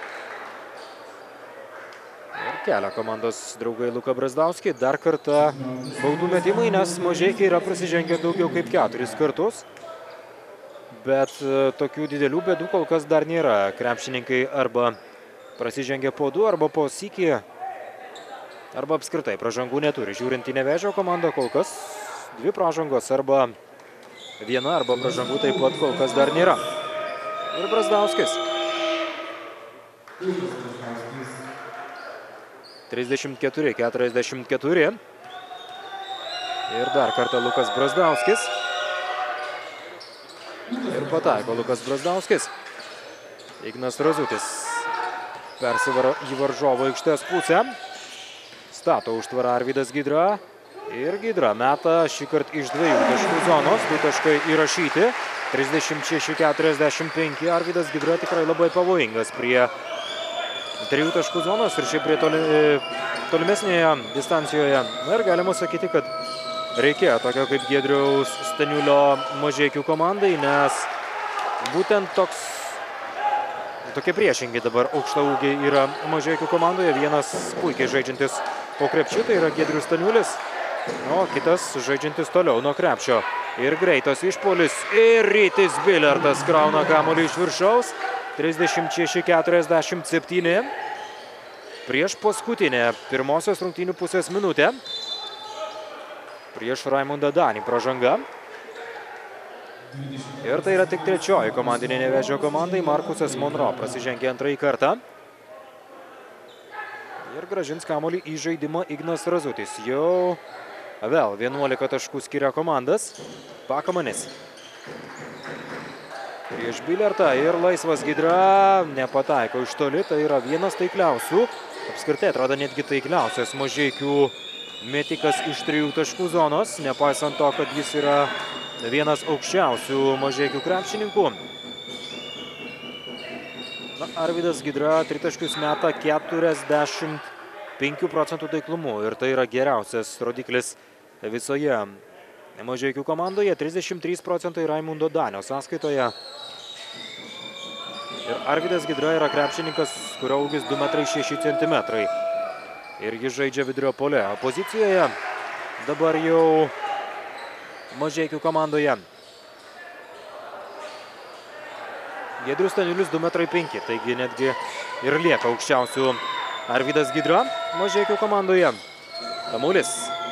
Ir kelia komandos draugai Luką Brazdauskį. Dar kartą baudų metimai, nes Mažeikiai yra prasižengę daugiau kaip 4 kartus. Bet tokių didelių bėdų kol kas dar nėra. Krepšininkai arba prasižengia po 2, arba po sykį, arba apskritai pražangų neturi. Žiūrint į Nevėžio komandą, kol kas 2 pražangos, arba 1, arba pražangų taip pat kol kas dar nėra. Ir Brazdauskis. 34-44. Ir dar kartą Lukas Brazdauskis. Ir nepataiko Lukas Brazdauskis. Ignas Razutis persivaro į varžovo aikštės pusę. Stato užtvarą Arvydas Gydra. Ir Gydra meta šį kartą iš 2 taškų zonos. 2 taškai įrašyti. 36-45. Arvydas Gydra tikrai labai pavojingas prie 3 taškų zonos ir šiaip prie tolimesnėje distancijoje. Na ir galima sakyti, kad reikėjo tokio kaip Giedriaus Staniulio Mažeikių komandai, nes būtent tokie priešingi dabar aukštaūgiai yra Mažeikių komandoje. Vienas puikiai žaidžiantis po krepšiu, tai yra Giedrius Staniulis, o kitas žaidžiantis toliau nuo krepšio. Ir greitas išpuolis. Ir Rytis Bilertas krauna kamuolį iš viršaus. 36-47. Prieš paskutinę pirmosios rungtynių pusės minutę. Prieš Raimundą Danį pražanga. Ir tai yra tik 3 komandinė Nevėžio komandai. Markusas Monro prasižengė 2 kartą. Ir grąžins kamuolį į žaidimą Ignas Razutis. Jau vėl 11 taškų skiria komandas. Pakamanis. Prieš Bilertą ir laisvas Gydra nepataiko iš toli. Tai yra vienas taikliausių. Apskritai atrodo netgi taikliausias Mažeikių metikas iš 3 taškų zonos. Nepaisant to, kad jis yra vienas aukščiausių Mažeikių krepšininkų. Arvydas Gydra 3 taškius meta 45 procentų taiklumu. Ir tai yra geriausias rodiklis visoje Mažeikių komandoje. 33 procentai Raimundo Danio sąskaitoje. Ir Arvydas Gydra yra krepšininkas, kurio ūgis 2,6 m. Ir jis žaidžia vidurio puolėjo pozicijoje. Dabar jau Mažeikių komandoje. Giedrius Staniulis 2,5 m. Taigi netgi ir lieka aukščiausių Arvydas Gydra Mažeikių komandoje. Tamulis.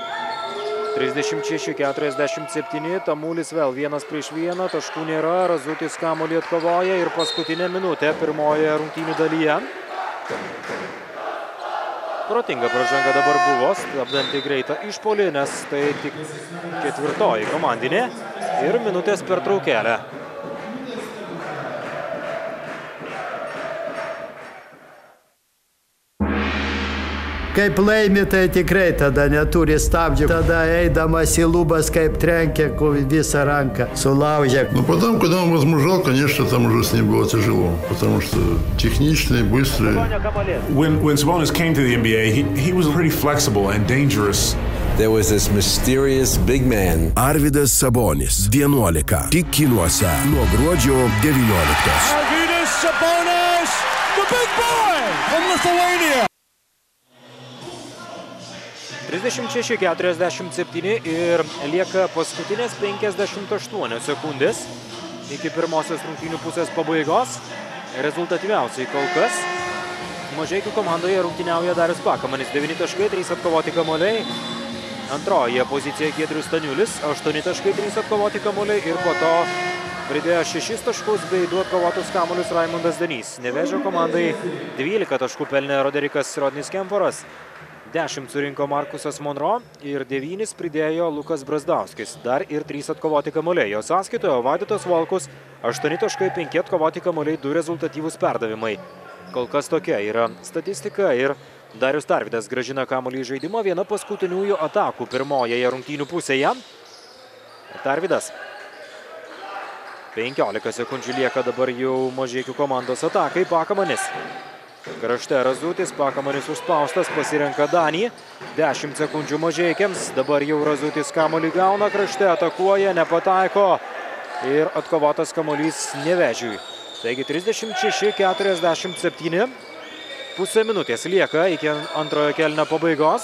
36-47. Tamulis vėl 1 prieš 1. Taškų nėra. Razutis kamuolį atkovoja. Ir paskutinė minutė pirmoje rungtynių dalyje. Protinga pražanga dabar buvo, stabdanti greitą išpuolį, nes tai tik 4 komandinė. Ir minutės pertraukėlė. Kaip laimi, tai tikrai tada neturi stabdžių. Tada eidamas į lubas, kaip trenkia visą ranką, sulaužia. Ну, потом, когда он возмужал, конечно, там уже с ним было тяжело, потому что техничный, быстрый. When Sabonis came to the NBA, he was pretty flexible and dangerous. There was this mysterious big man. Arvydas Sabonis, 11, tik kinuose nuo gruodžio 19. Arvydas Sabonis, the big boy from Lithuania. 36-47 ir lieka paskutinės 58 sekundės iki pirmosios rungtynių pusės pabaigos. Rezultatyviausiai kol kas Mažeikių komandoje rungtyniauja Darius Pakamanis. 9 taškai, 3 atkovoti kamuoliai. Antroje pozicijoje Giedrius Staniulis. 8 taškai, 3 atkovoti kamuoliai. Ir po to pridėjo 6 taškus bei 2 atkovotus kamuolius Raimundas Danys. Nevėžio komandai 12 taškų pelnė Roderikas Rodnis Kemporas. 10 surinko Markusas Monro ir 9 pridėjo Lukas Brazdauskis. Dar ir 3 atkovoti kamuoliai. Jo sąskaitoje Vaidotas Volkus 8 taškai, 5 atkovoti kamuoliai, 2 rezultatyvūs perdavimai. Kol kas tokia yra statistika ir Darius Tarvydas grąžina kamuolį į žaidimą. Viena paskutiniųjų atakų pirmojoje rungtynių pusėje. Tarvydas. 15 sekundžių lieka dabar jau Mažeikių komandos atakai. Pakamanis. Krašte Razutis, Pakamanis užspaustas, pasirenka Danį. 10 sekundžių Mažeikiams. Dabar jau Razutis kamuolį gauna, krašte atakuoja, nepataiko. Ir atkovotas kamuolys Nevėžiui. Taigi 36-47. Pusę minutės lieka iki antrojo kėlinio pabaigos.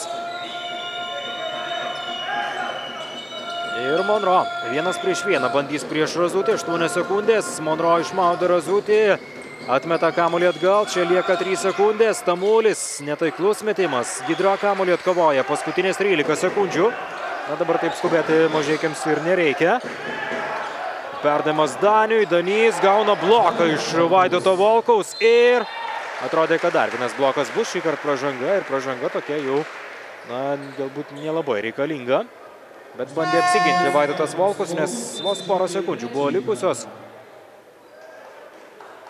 Ir Monro 1 prieš 1 bandys prieš Razutį. 8 sekundės. Monro išmaudo Razutį. Atmeta kamuolį atgal, čia lieka 3 sekundės, Tamulis, netaiklus metimas, Gydra kamuolį atkovoja, paskutinės 13 sekundžių. Na dabar taip skubėti Mažeikiams ir nereikia. Perdavimas Daniui, Danys gauna bloką iš Vaidoto Volkaus ir atrodė, kad dar vienas blokas bus, šį kartą pražanga ir pražanga tokia jau, na, galbūt nelabai reikalinga. Bet bandė apsiginti Vaidotas Volkus, nes vos porą sekundžių buvo likusios.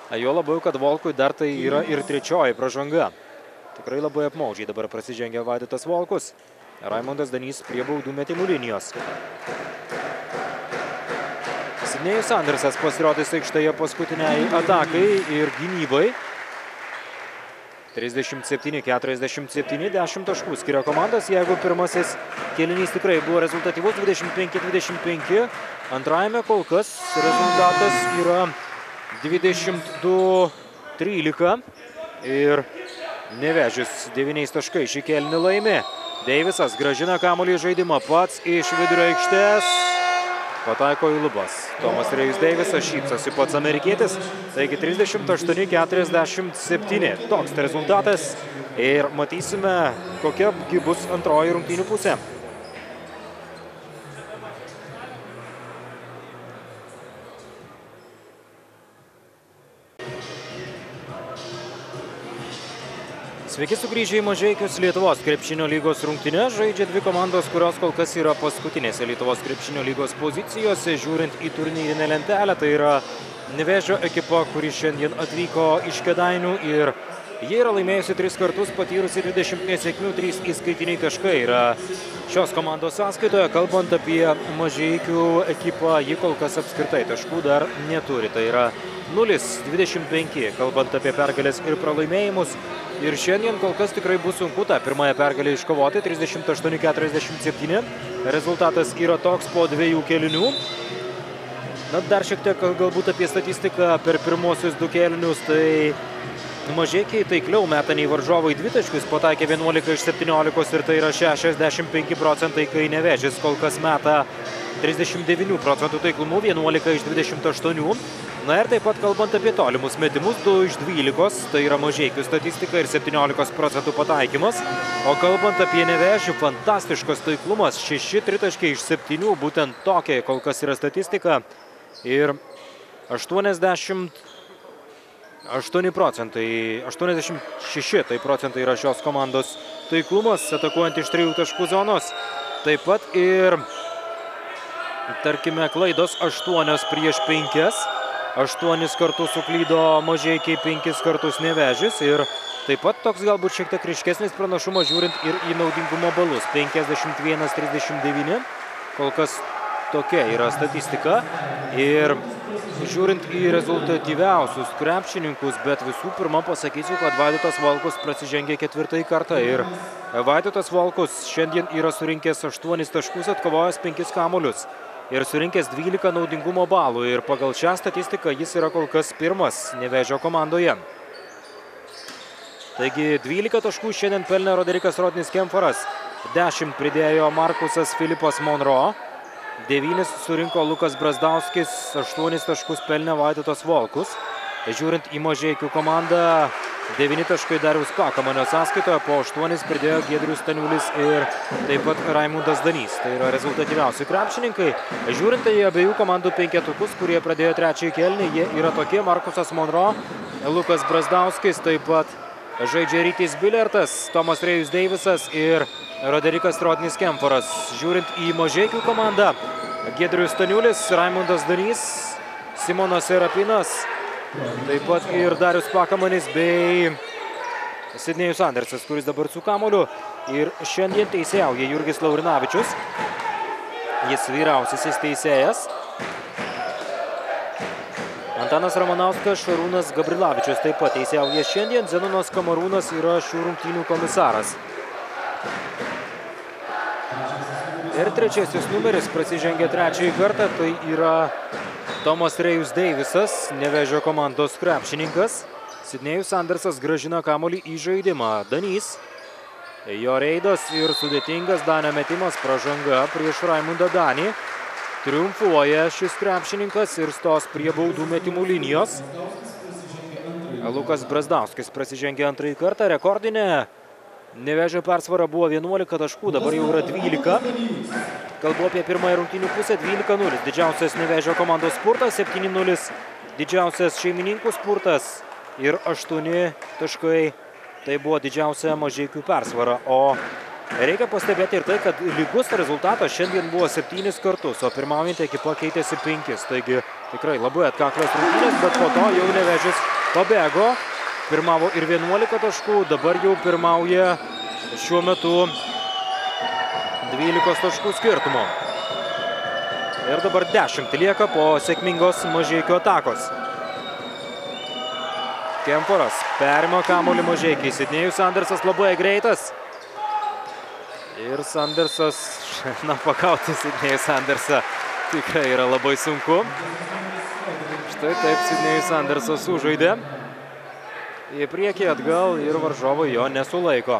Jo labiau, kad Volkui dar tai yra ir trečioji pražanga. Tikrai labai apmaudžiai dabar prasižengia Vaidotas Volkus. Raimondas Danys prie baudų metimų linijos. Sidnėjus Andersas pasirodys aikštėje paskutiniai atakai ir gynybai. 37-47, 10 taškų skiria komandas. Jeigu pirmasis kėlinys tikrai buvo rezultatyvus 25-25, antrajame kol kas rezultatas yra 22-13 ir Nevėžis 9 taškai šį kėlinį laimi. Deivisas grąžina kamuolį į žaidimą pats iš vidurio aikštės. Pataiko į lubas. Tomas Rėjus Deivisas šypsosi pats amerikietis. Taigi 38-47. Toks rezultatas. Ir matysime, kokia bus antroji rungtynių pusė. Sveiki sugrįžę į Mažeikius Lietuvos krepšinio lygos rungtynes. Žaidžia dvi komandos, kurios kol kas yra paskutinėse Lietuvos krepšinio lygos pozicijose. Žiūrint į turnyrinę lentelę, tai yra Nevėžio ekipa, kuri šiandien atvyko iš Kėdainių ir jie yra laimėjusi 3 kartus, patyrusi 20 nesėkmių, 3 įskaitiniai taškai yra šios komandos sąskaitoje. Kalbant apie Mažeikių ekipą, ji kol kas apskritai taškų dar neturi. Tai yra 0-25, kalbant apie pergalės ir pralaimėjimus. Ir šiandien kol kas tikrai bus sunku tą pirmąją pergalę iškovoti, 38-47. Rezultatas yra toks po 2 kėlinių. Na, dar šiek tiek galbūt apie statistiką per pirmosius 2 kėlinius, tai Mažeikiai taikliau meta nei varžovai dvitaškius, pataikė 11 iš 17 ir tai yra 65 procentai, kai Nevėžis kol kas meta 39 procentų taiklumu, 11 iš 28. Na ir taip pat kalbant apie tolimus metimus, 2 iš 12, tai yra Mažeikių statistika ir 17 procentų pataikymas. O kalbant apie Nevėžį, fantastiškas taiklumas, 6 tritaškiai iš 7, būtent tokia kol kas yra statistika. Ir 86 procentai yra šios komandos taiklumas, atakuojant iš 3 taškų zonos. Taip pat ir, tarkime, klaidos 8 prieš 5. 8 kartus suklydo Mažeikiai, 5 kartus Nevėžis. Ir taip pat toks galbūt šiek tiek ryškesnis pranašumas žiūrint ir į naudingumo balus. 51-39. Kol kas tokia yra statistika. Ir žiūrint į rezultatyviausius krepšininkus, bet visų pirma pasakysiu, kad Vaidotas Volkus prasižengė 4 kartą. Ir Vaidotas Volkus šiandien yra surinkęs 8 taškus, atkovojęs 5 kamuolius. Ir surinkęs 12 naudingumo balų. Ir pagal šią statistiką jis yra kol kas pirmas Nevėžio komandoje. Taigi 12 taškų šiandien pelnė Roderikas Rodnis Kemforas. 10 pridėjo Markusas Filipas Monro. 9 surinko Lukas Brazdauskis, 8 taškus pelnė Vaidotas Volkus. Žiūrint į Mažeikių komandą, 9 taškai Dariaus Pakamanio sąskaitoje, po 8 pridėjo Giedrius Staniulis ir taip pat Raimundas Danys. Tai yra rezultatyviausi krepšininkai. Žiūrint į abiejų komandų penketukus, kurie pradėjo trečiąjį kėlinį, jie yra tokie: Markusas Monro, Lukas Brazdauskis, taip pat žaidžia Rytis Bilertas, Tomas Rėjus Deivisas ir Roderikas Rodnis Kemforas. Žiūrint į Mažeikių komandą, Giedrius Staniulis, Raimundas Danys, Simonas Serapinas, taip pat ir Darius Pakamanis bei Sidnėjus Andersas, kuris dabar su kamuoliu. Ir šiandien teisėjauja Jurgis Laurinavičius. Jis vyriausiasis teisėjas. Antanas Ramanauskas, Šarūnas Gabrilavičius taip pat teisėjauja šiandien. Zenonas Kamarūnas yra šių rungtynių komisaras. Ir trečiasis numeris prasižengia trečiąjį kartą, tai yra Tomas Rėjus Deivisas, Nevėžio komandos krepšininkas. Sidnėjus Andersas grąžina kamuolį į žaidimą. Danys, jo reidas ir sudėtingas Danio metimas, pražanga prieš Raimundą Danį. Triumfuoja šis krepšininkas ir stos prie baudų metimų linijos. Lukas Brazdauskis prasižengia antrąjį kartą, rekordinė Nevėžio persvara buvo 11 taškų, dabar jau yra 12. Kalbu apie pirmąją rungtynių pusę, 12-0. Didžiausias Nevėžio komandos spurtas, 7-0. Didžiausias šeimininkų spurtas ir 8 taškai. Tai buvo didžiausia Mažeikių persvara. O Reikia pastebėti ir tai, kad lygus rezultatas šiandien buvo 7 kartus, o pirmaujantį ekipa keitėsi 5. Taigi tikrai labai atkaklios rungtynės, bet po to jau Nevėžis pabėgo. Pirmavo ir 11 taškų, dabar jau pirmauja šiuo metu 12 taškų skirtumo. Ir dabar 10 lieka po sėkmingos Mažeikių atakos. Kemporas perima kamuolį Mažeikiai. Sidnėjus Sandersas labai greitas. Ir Sandersas, pagauti Sidnėjus Sandersą tikrai yra labai sunku. Štai taip Sidnėjus Sandersas sužaidė. Į priekį atgal ir varžovai jo nesulaiko.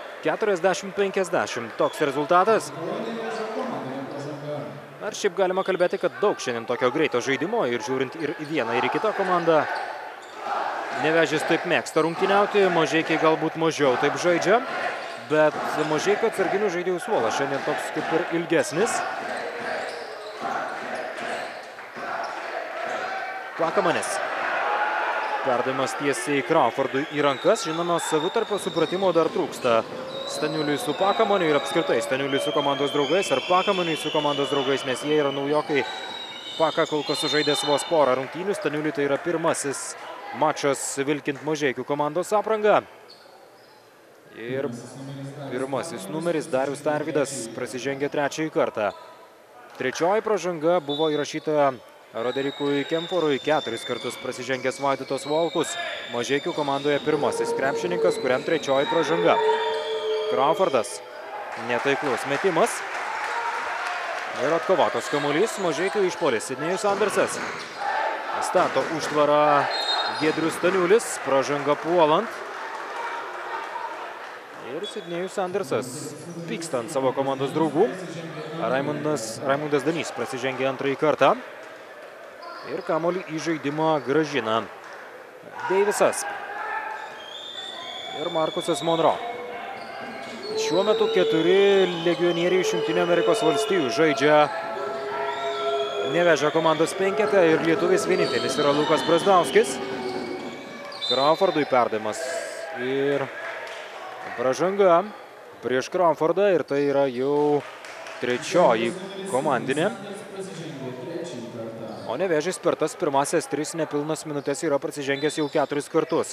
40-50 toks rezultatas. Ar šiaip galima kalbėti, kad daug šiandien tokio greito žaidimo ir žiūrint ir į vieną ir į kitą komandą. Nevėžis taip mėgsta rungtyniauti, Mažeikiai galbūt mažiau taip žaidžia. Bet Mažeikių atsarginių žaidėjų suolas šiandien toks kaip ir ilgesnis. Pakamanis. Perdavimas tiesiai Crawfordui į rankas. Žinoma, savitarpio supratimo dar trūksta Staniuliui su Pakamaniu ir apskritai Staniuliui su komandos draugais ar Pakamaniui su komandos draugais, nes jie yra naujokai. Paka kol kas sužaidęs vos porą rungtynių. Staniuliui tai yra pirmasis mačas vilkint Mažeikių komandos aprangą. Ir pirmasis numeris Darius Tarvydas prasižengė 3. kartą. 3. pražanga buvo įrašyta Roderikui Kemporui, 4 kartus prasižengęs Vaidotas Volkus. Mažeikių komandoje pirmasis krepšininkas, kuriam 3. pražanga. Crawfordas, netaiklus metimas. Ir atkovotas kamuolys, Mažeikių išpuolis. Sidnėjus Sandersas stato užtvarą Giedrius Staniulis, pražanga puolant. Ir Sidnėjus Sandersas pyksta ant savo komandos draugų. Raimundas Danys prasižengė 2. kartą. Ir kamuolį į žaidimą grąžina Deivisas. Ir Markusas Monro. Šiuo metu 4 legionieriai iš Jungtinių Amerikos valstijų žaidžia Nevėžio komandos penkete ir lietuvis vienintelis yra Lukas Brazdauskis. Crawfordui perdavimas ir pražanga prieš Crawfordą ir tai yra jau 3. komandinė. O Nevėžis per tas pirmasias 3 nepilnas minutės yra prasižengęs jau 4 kartus.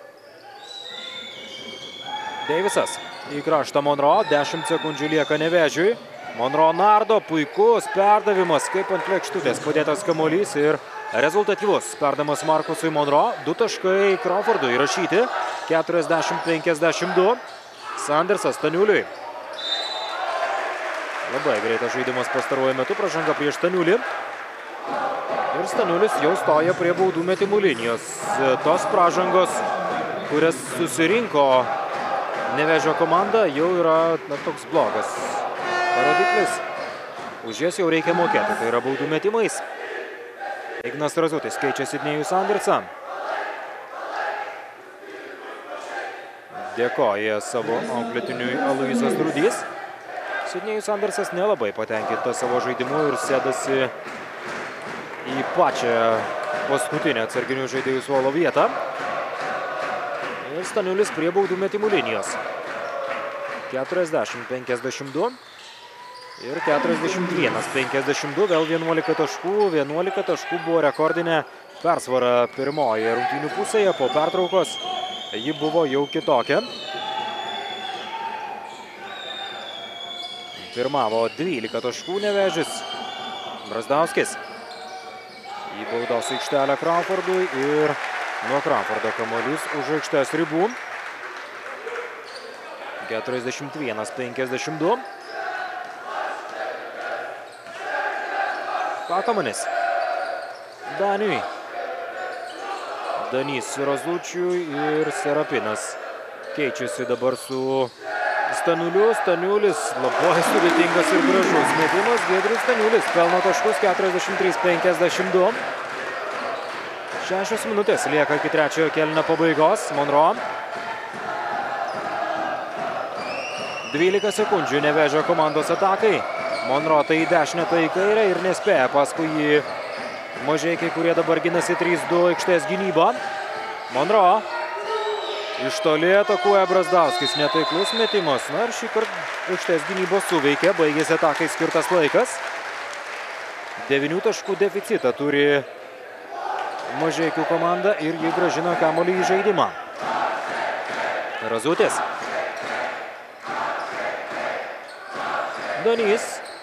Deivisas į kraštą Monro, 10 sekundžių lieka Nevėžiui. Monro nardo, puikus perdavimas, kaip ant lėkštutės padėtas kamuolys ir rezultatyvus perdavimas Markusui Monro. 2 taškai Crawfordui įrašyti, 40-52. Sandersas Staniuliui. Labai greitas žaidimas pastaruoju metu, pražanga prieš Staniulį. Ir Staniulis jau stoja prie baudų metimų linijos. Tos pražangos, kurias susirinko Nevėžio komanda, jau yra toks blogas rodiklis. Už jas jau reikia mokėti, tai yra baudų metimais. Ignas Razutis keičia Sidnėjų Sandersą. Dėkoja savo auklėtiniui Aloyzas Rudys. Sidnėjus Sandersas nelabai patenkintas savo žaidimu ir sėdasi į pačią paskutinę atsarginių žaidėjų suolo vietą. Ir Staniulis prie baudų metimų linijos. 40-52 ir 41-52, vėl 11 taškų. 11 taškų buvo rekordinė persvara pirmoje rungtynių pusėje. Po pertraukos ji buvo jau kitokia. Pirmavo 12 taškų Nevėžis. Brazdauskis į baudos aikštelę Crawfordui ir nuo Crawfordo kamuolys už aikštės ribų. 41-52. Pakamanis. Daniui. Danys Razučiui ir Serapinas. Keičiasi dabar su Staniuliu. Staniulis labai sudėtingas ir gražus metimas. Giedrius Staniulis pelno taškus 43-52. 6 minutės lieka iki 3. kėlinio pabaigos. Monro. 12 sekundžių Nevėžio komandos atakai. Monro tai į dešinę, tai į kairę ir nespėja paskui jį Mažeikiai, kurie dabar ginasi 3-2 aikštės gynybą. Monro. Iš toli atakuoja Brazdauskis, netaiklus metimas. Na ir šį kartą aikštės gynybos suveikė, baigėsi atakai skirtas laikas. 9 taškų deficitą turi Mažeikių komanda ir jį grąžina kamuolį į žaidimą. Razutis. Danys.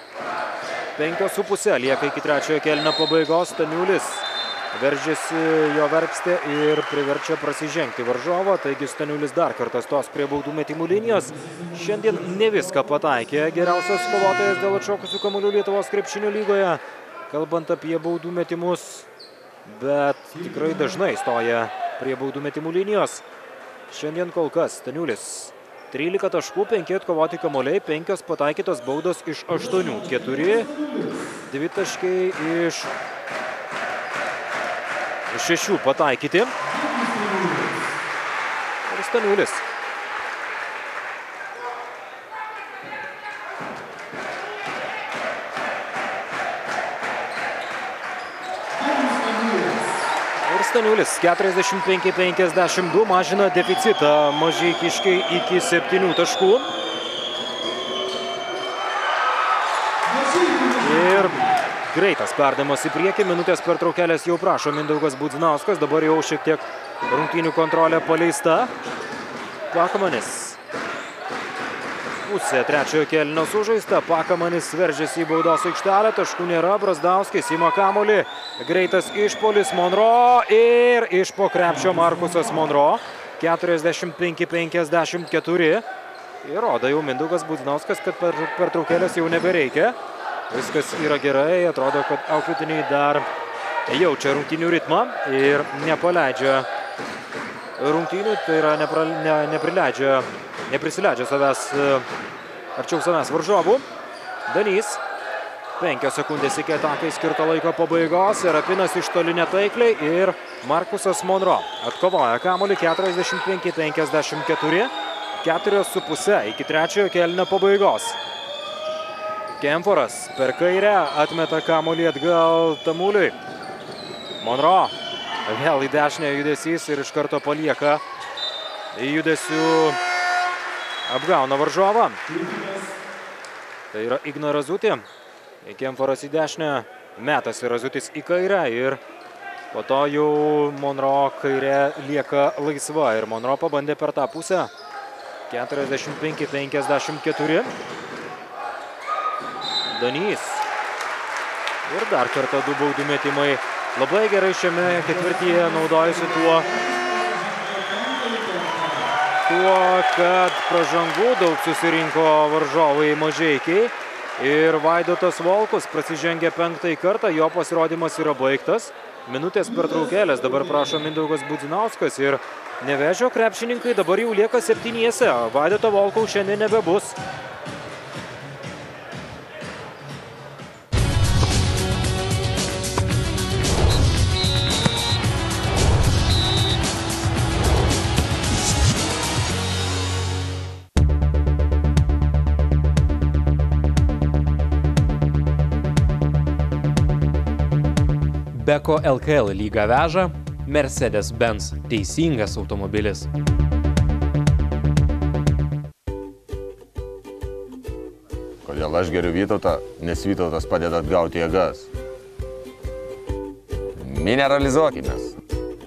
5,5 lieka iki trečiojo kėlinio pabaigos. Staniulis veržiasi jo verpstė ir priverčia prasižengti varžovą. Taigi Staniulis dar kartą stos prie baudų metimų linijos. Šiandien ne viską pataikė geriausias kovotojas dėl atšokusių kamuolių Lietuvos krepšinio lygoje. Kalbant apie baudų metimus, bet tikrai dažnai stoja prie baudų metimų linijos. Šiandien kol kas Staniulis 13 taškų, 5 atkovoti kamuoliai, 5 pataikytos baudos iš 8, 4, 2 taškai iš 6 pataikyti. Ir Staniulis. Staniulis 45-52 mažina deficitą mažeikiškiai iki 7 taškų. Ir greitas perdavimas į priekį, minutės pertraukėlės jau prašo Mindaugas Budzinauskas, dabar jau šiek tiek rungtynių kontrolė paleista. Pakamanis. Pusė trečiojo kėlinio sužaista, Pakamanis veržiasi į baudos aikštelę, taškų nėra, Brazdauskis ima kamuolį, greitas išpuolis Monro ir iš po krepšio Markusas Monro, 45-54. Ir rodo jau Mindaugas Budzinauskas, kad pertraukėlės jau nebereikia. Viskas yra gerai, atrodo, kad auklėtiniai dar jaučia rungtynių ritmą ir nepaleidžia rungtynių, tai yra neprisileidžia savęs arčiau savęs varžovų. Danys, 5 sekundės iki atakai skirto laiko pabaigos, Serapinas iš toli netaikliai ir Markusas Monro atkovoja kamuolį 45-54, 4,5 iki trečiojo kėlinio pabaigos. Kemforas per kairę atmeta kamuolį atgal Tamuliui. Monro vėl į dešinę judesys ir iš karto palieka judesių, apgauna varžovą. Tai yra Igno Razutį. Kemforas į dešinę, metas ir Razutis į kairę ir po to jau Monro kairė lieka laisva ir Monro pabandė per tą pusę. 45-54. Danys. Ir dar kartą 2 baudų metimai. Labai gerai šiame ketvirtyje naudojasi tuo, kad pražangų daug susirinko varžovai Mažeikiai. Ir Vaidotas Volkus prasižengė 5 kartą, jo pasirodymas yra baigtas. Minutės pertraukėlės dabar prašo Mindaugas Budzinauskas ir Nevėžio krepšininkai dabar jau lieka 7. Vaidoto Volkaus šiandien nebebus. Beko LKL lygą veža Mercedes-Benz teisingas automobilis. Kodėl aš geriu Vytautą, nes Vytautas padeda atgauti jėgas. Mineralizuokimės.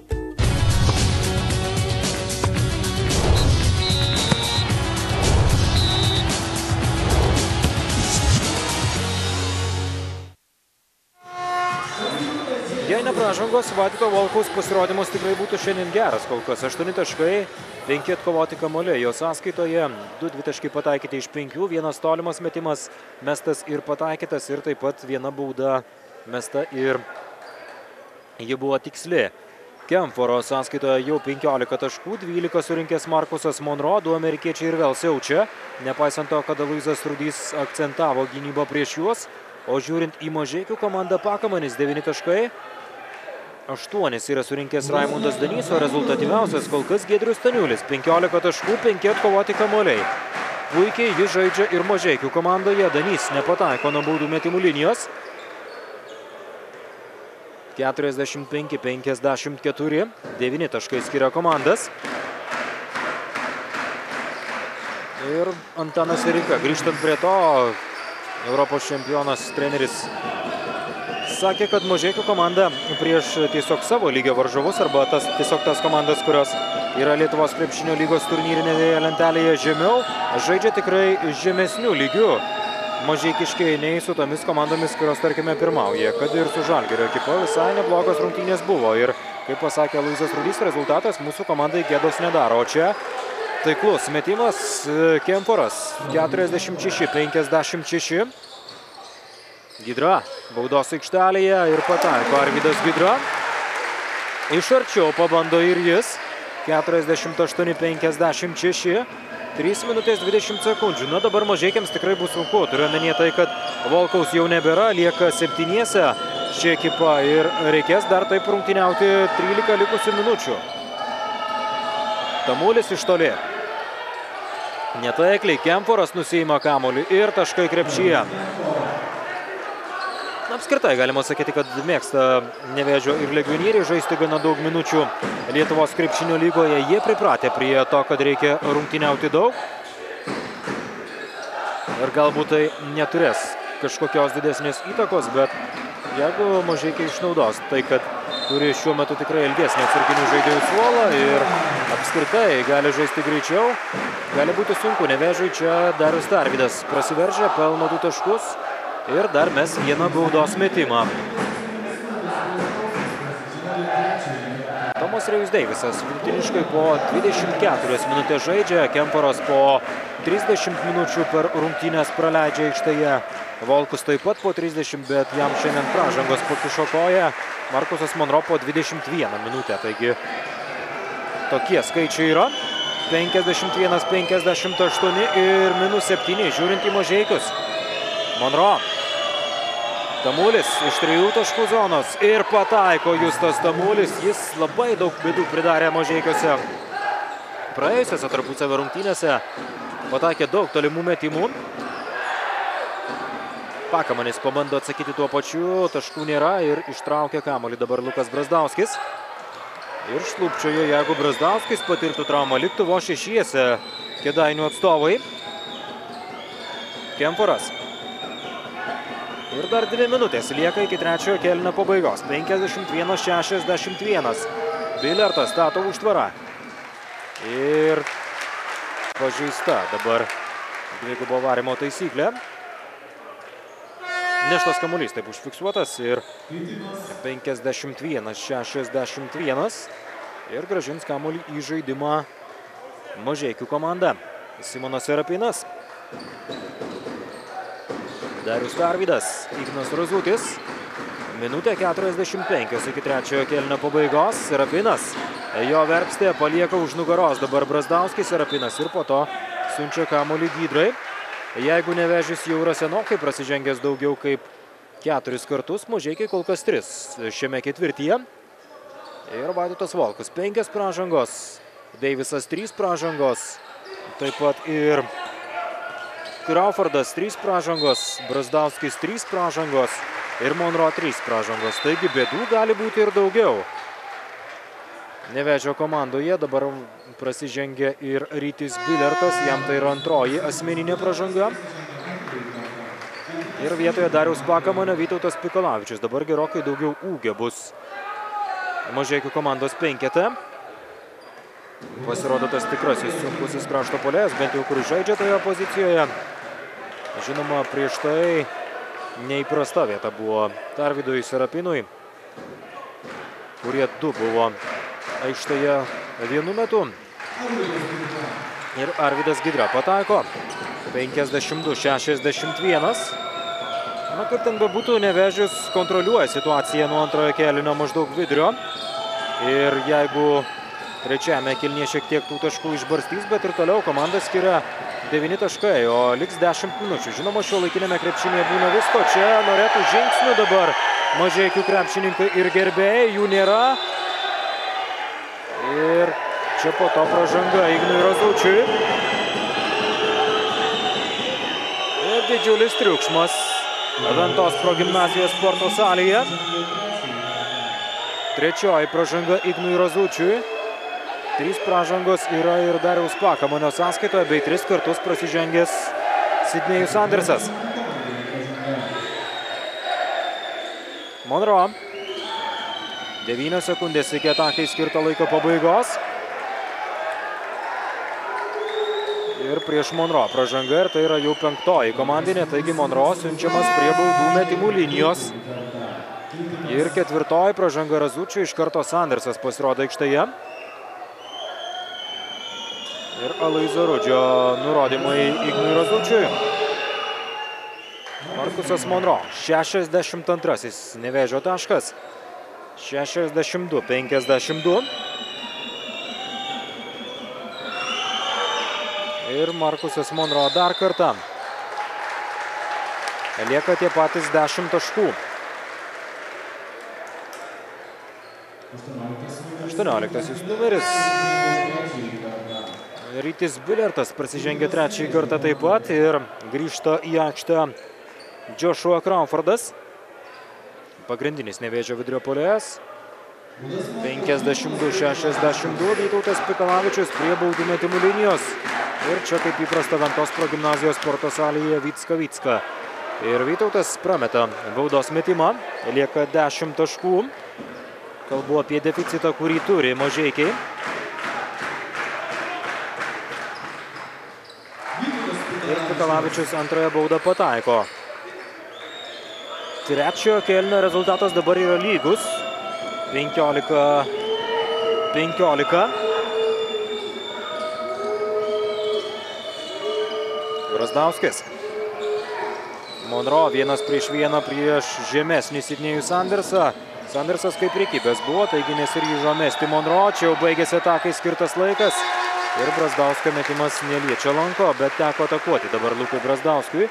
Jei nepražangos, Vaidoto Volkaus pasirodymas tikrai būtų šiandien geras kol kas. 8 taškai, 5 atkovoti kamuoliai jo sąskaitoje, 2 dvitaškiai pataikyti iš 5, 1 tolimas metimas mestas ir pataikytas ir taip pat 1 bauda mesta ir ji buvo tiksli. Kemforo sąskaitoje jau 15 taškų, 12 surinkęs Markusas Monro, 2 amerikiečiai ir vėl siaučia, nepaisant to, kad Aloyzas Rudys akcentavo gynybą prieš juos, o žiūrint į Mažeikių komandą, Pakamanis 9 taškai, 8 yra surinkęs Raimundas Danys, o rezultatyviausias kol kas Giedrius Staniulis, 15 taškų, 5 atkovoti kamuoliai. Puikiai jis žaidžia ir Mažeikių komandoje, Danys nepataiko nuo baudų metimų linijos. 45-54, 9 taškai skiria komandas. Ir Antanas Erika, grįžtant prie to, Europos čempionas treneris sakė, kad Mažeikių komanda prieš tiesiog savo lygio varžovus arba tiesiog tas komandas, kurios yra Lietuvos krepšinio lygos turnyrinėje lentelėje žemiau, žaidžia tikrai žemesnių lygių mažeikiškiai nei su tomis komandomis, kurios, tarkime, pirmauja. Kad ir su Žalgirio ekipa visai neblogos rungtynės buvo. Ir, kaip pasakė Luizas Rudys, rezultatas mūsų komandai gėdos nedaro. O čia taiklus metimas Kemporas, 46-56. Gidra baudos aikštelėje ir pataiko Arvydas Gidra. Iš arčiau pabando ir jis. 48-56. 3 minutės 20 sekundžių. Na, dabar Mažeikiams tikrai bus sunku. Turiu omenyje tai, kad Volkaus jau nebėra, lieka 7 ši ekipa ir reikės dar taip rungtyniauti 13 likusių minučių. Tamulis iš toli. Netaikliai Kemporas nusiima kamuolį ir taškai krepšyje. Apskritai galima sakyti, kad mėgsta Nevėžio ir legionieriai žaisti gana daug minučių Lietuvos krepšinio lygoje. Jie pripratę prie to, kad reikia rungtyniauti daug. Ir galbūt tai neturės kažkokios didesnės įtakos, bet jeigu Mažeikiai išnaudos tai, kad turi šiuo metu tikrai ilgesnį atsarginių žaidėjų suolą ir apskritai gali žaisti greičiau, gali būti sunku. Nevėžiui čia Darius Tarvydas prasiveržia, pelno 2 taškus. Ir dar mes vieną baudos metimą. Tomas Rėjus Deivisas vidutiniškai po 24 minutės žaidžia. Kemporas po 30 minučių per rungtynės praleidžia aikštėje. Volkus taip pat po 30, bet jam šiandien pražangos pakišo koją. Markusas Monro po 21 minutę. Taigi tokie skaičiai yra. 51-58 ir -7 žiūrint į Mažeikius. Monro. Tamulis iš 3 taškų zonos ir pataiko Justas Tamulis. Jis labai daug bėdų pridarė Mažeikiuose. Praėjusiose tarpusavio rungtynėse pataikė daug tolimų metimų. Pakamanis pabando atsakyti tuo pačiu, taškų nėra ir ištraukė kamuolį dabar Lukas Brazdauskis. Ir šlupčiojo, jeigu Brazdauskis patirtų traumą, liktų vos 6 Kėdainių atstovai. Kemporas. Ir dar 2 minutės lieka iki 3 kėlinio pabaigos. 51-61. Bilertas stato užtvarą. Ir pažeista dabar dvigubo varymo taisyklė. Neštas kamuolys taip užfiksuotas ir 51-61. Ir grąžins kamuolį į žaidimą Mažeikių komanda. Simonas Serapinas. Darius Tarvydas, Ignas Razutis. Minutė 45 iki 3 kėlinio pabaigos. Serapinas. Jo verpstė palieka už nugaros dabar Brazdauskis. Serapinas ir po to siunčia kamuolį Gydrai. Jeigu Nevėžis jau yra senokai prasižengęs daugiau kaip 4 kartus, Mažeikiai kol kas 3 šiame ketvirtyje. Ir Vaidotas Volkus 5 pražangos. Deivisas 3 pražangos. Taip pat ir Crawfordas 3 pražangos, Brazdauskis 3 pražangos ir Monro 3 pražangos. Taigi bėdų gali būti ir daugiau. Nevėžio komandoje dabar prasižengia ir Rytis Bilertas, jam tai yra antroji asmeninė pražanga. Ir vietoje Dariaus Pakamanio Vytautas Pikalavičius. Dabar gerokai daugiau ūgio bus Mažeikių komandos penkete. Pasirodo tas tikrasis sunkusis krašto puolėjas, bent jau kur žaidžia toje pozicijoje. Žinoma, prieš tai neįprasta vieta buvo Tarvydui Serapinui, kurie 2 buvo aikštėje vienu metu. Ir Arvydas Gidra pataiko. 52-61. Na, kaip ten bebūtų, Nevėžis kontroliuoja situaciją nuo antrojo kėlinio maždaug vidurio. Ir jeigu trečiame kėlinyje šiek tiek tų taškų išbarstys, bet ir toliau komanda skiria 9 taškai, o liks 10 minučių. Žinoma, šio laikinėme krepšinėje būna visko. Čia norėtų žingsnių dabar Mažeikių krepšininkai ir gerbėjai, jų nėra. Ir čia po to pražanga Ignui Razučiui. Ir didžiulis triukšmas Ventos progimnazijos sporto salėje. Trečioji pražanga Ignui Razučiui. 3 pražangos yra ir Dariaus Pakamanio sąskaitoje, bei 3 kartus prasižengęs Sidnėjus Andersas. Monroe. 9 sekundės iki atakai skirto laiko pabaigos. Ir prieš Monroe pražanga, ir tai yra jau 5. komandinė, taigi Monroe siunčiamas prie baudų metimų linijos. Ir 4. pražanga Razučiui, iš karto Sandersas pasirodo aikštėje. Ir Alaizo Rudžio nurodymai Ignui Razučiui. Markusas Monroe, 62. Nevėžio taškas. 62-52. Ir Markusas Monroe dar kartą. Lieka tie patys 10 taškų. 18 numeris. Rytis Billertas prasižengė 3 kartą taip pat ir grįžta į aikštę Joshua Crawfordas. Pagrindinis Nevėžio vidurio puolėjas. 52-62 Vytautas Pikalavičius prie baudų metimų linijos. Ir čia kaip įprasta Ventos progimnazijos sporto salėje Vicka. Ir Vytautas prameta baudos metimą. Lieka 10 taškų. Kalbu apie deficitą, kurį turi Mažeikiai. Ir Pikalavičius antrąją baudą pataiko. Trečiojo kėlinio rezultatas dabar yra lygus. 15-15. Brazdauskis. Monroe 1 prieš 1 prieš žemesnį Sidnėjų Sandersą. Sandersas kaip prikibęs buvo, taigi nesiryžo mesti Monroe. Čia jau baigėsi atakai skirtas laikas. Ir Brazdauskio metimas neliečia lanko, bet teko atakuoti dabar Lukui Brazdauskui.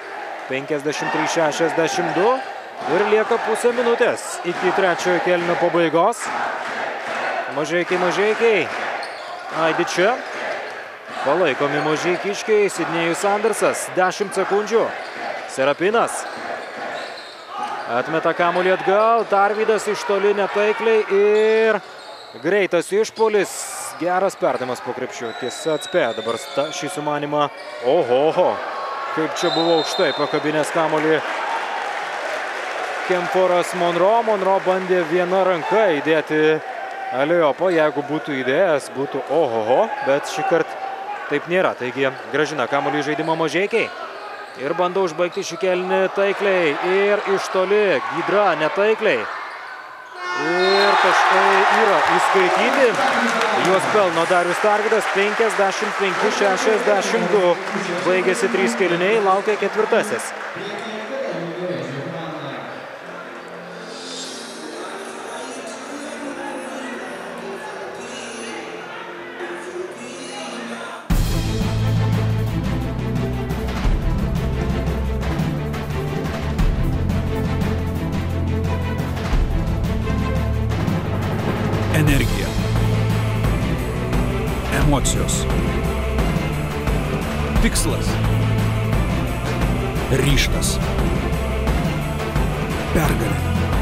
53-62. Ir lieka pusę minutės iki trečiojo kėlinio pabaigos. Mažeikiai. Aidi čia. Palaikomi mažeikiškiai. Sidnėjus Andersas. 10 sekundžių. Serapinas. Atmeta kamuolį atgal. Tarvydas iš toli netaikliai. Ir greitas išpuolis. Geras perdavimas po krepšiu. Tiesa atspėja dabar šį sumanimą. Oho. Kaip čia buvo aukštai pakabinės kamuolį Kemforas Monroe. Monroe bandė viena ranka įdėti aliopą. Jeigu būtų įdėjęs, būtų ohoho. Bet šį kartą taip nėra. Taigi grąžina kamuolį žaidimą Mažeikiai. Ir bando užbaigti šį kėlinį taikliai. Ir iš toli Gydra netaikliai. Ir taškai yra įskaityti. Juos pelno Darius Tarvydas. 55-62. Baigėsi 3 kėliniai. Laukia 4. Energija. Emocijos. Tikslas. Ryžtas. Pergalė.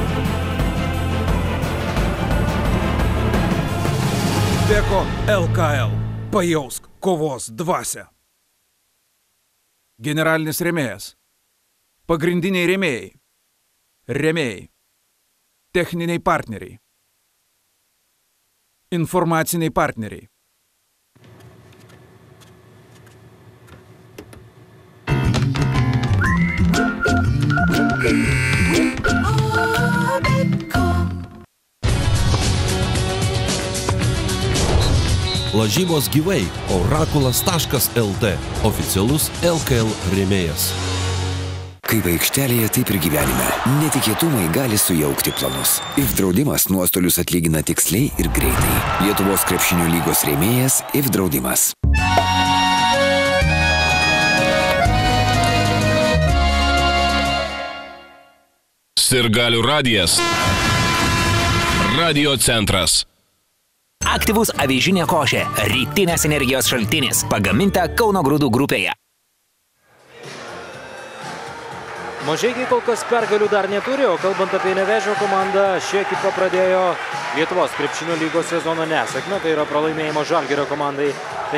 Beko LKL. Pajausk kovos dvasią. Generalinis rėmėjas. Pagrindiniai rėmėjai. Rėmėjai. Techniniai partneriai. Informaciniai partneriai. Lažybos gyvai orakulas.lt. Oficialus LKL rėmėjas. Kaip aikštelėje, taip ir gyvenime. Netikėtumai gali sujaukti planus. IF draudimas nuostolius atlygina tiksliai ir greitai. Lietuvos krepšinio lygos rėmėjas IF draudimas. Sirgalių radijas. Radio centras. Aktyvus avižinė košė. Rytinės energijos šaltinis. Pagaminta Kauno Grūdų grupėje. Mažeikiai kol kas pergalių dar neturi, o kalbant apie Nevėžio komandą, ši ekipa pradėjo Lietuvos krepšinio lygos sezono nesėkmę, tai yra pralaimėjimo Žalgirio komandai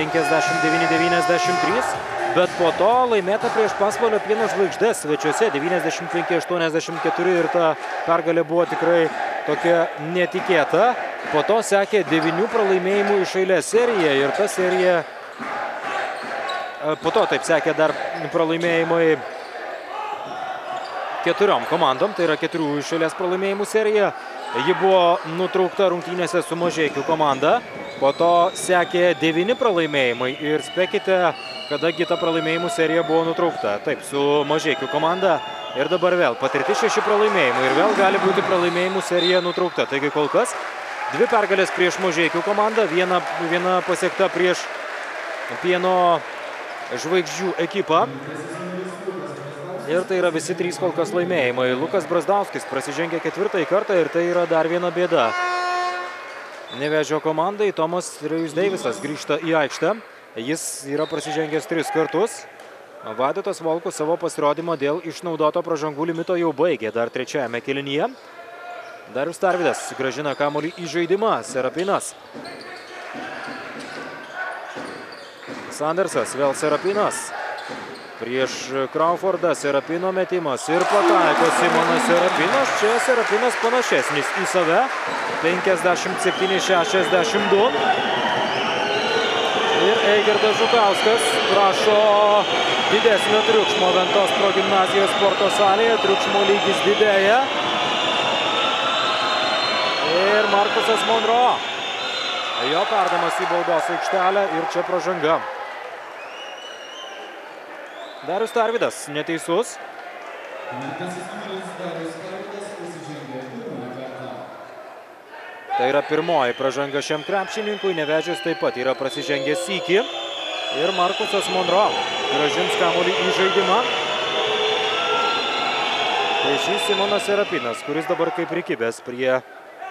59-93, bet po to laimėta prieš Pasvalio Pieno Žvaigždes svečiuose 95-84 ir ta pergalė buvo tikrai tokia netikėta. Po to sekė 9 pralaimėjimų iš eilės serija ir ta serija, po to taip sekė dar pralaimėjimai 4 komandom, tai yra 4 iš eilės pralaimėjimų serija. Ji buvo nutraukta rungtynėse su Mažeikių komanda, po to sekė 9 pralaimėjimai ir spėkite, kadagi ta pralaimėjimų serija buvo nutraukta. Taip, su Mažeikių komanda ir dabar vėl patirti 6 pralaimėjimai ir vėl gali būti pralaimėjimų serija nutraukta. Taigi kol kas 2 pergalės prieš Mažeikių komandą, viena pasiekta prieš Pieno Žvaigždžių ekipą. Ir tai yra visi 3 kol kas laimėjimai. Lukas Brazdauskis prasižengė 4 kartą ir tai yra dar viena bėda Nevėžio komandai. Tomas Rėjus Deivisas grįžta į aikštę. Jis yra prasižengęs 3 kartus. Vaidotas Volkus savo pasirodymą dėl išnaudoto pražangų limito jau baigė dar 3-ame kėlinyje. Darius Tarvydas grąžina kamuolį į žaidimą. Serapinas. Sandersas, vėl Serapinas. Prieš Crawfordą Serapino metimas ir pataiko Simonas Serapinas. Čia Serapinas panašesnis į save. 57-62. Ir Eigardas Žukauskas prašo didesnio triukšmo Ventos progimnazijos sporto salėje. Triukšmo lygis didėja. Ir Markusas Monro. Jo perdamas į baudos aikštelę ir čia pražanga. Darius Tarvydas neteisus. Tai yra pirmoji pražanga šiam krepšininkui. Nevėžis taip pat yra prasižengęs sykį. Ir Markusas Monro grąžins kamuolį į žaidimą. Tai šis Simonas Serapinas, kuris dabar kaip prikibęs prie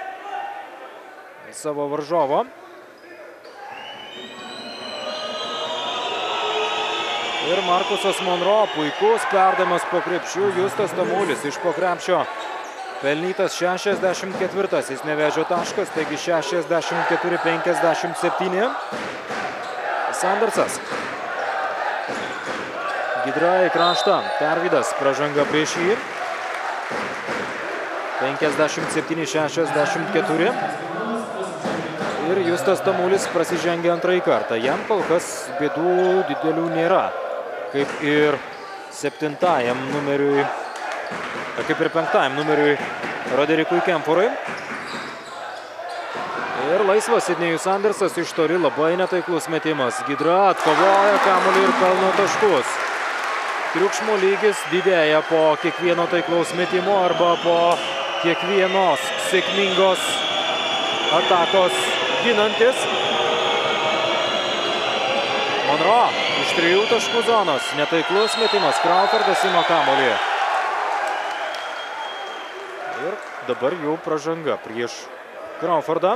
savo varžovo. Ir Markusas Monro, puikus perdavimas po krepšių, Justas Tamulis iš po krepšio. Pelnytas 64-asis Nevėžio taškas, taigi 64-57. Sandersas. Gidra į kraštą, Tarvydas pražanga prieš jį. 57-64. Ir Justas Tamulis prasižengia antrąjį kartą. Jam kol kas bėdų didelių nėra. Kaip ir 7-ajam numeriui, kaip ir 5-ajam numeriui Roderikui Kemfurui. Ir laisvas Sidnėjus Sandersas iš toli, labai netaiklus metimas. Gidra atkovoja kamuolį ir pelno taškus. Triukšmo lygis didėja po kiekvieno taiklaus metimo arba po kiekvienos sėkmingos atakos ginantis. Monro iš 3 taškų zonos. Netaiklus metimas. Crawfordas ima kamuolį. Ir dabar jau pražanga prieš Crawfordą.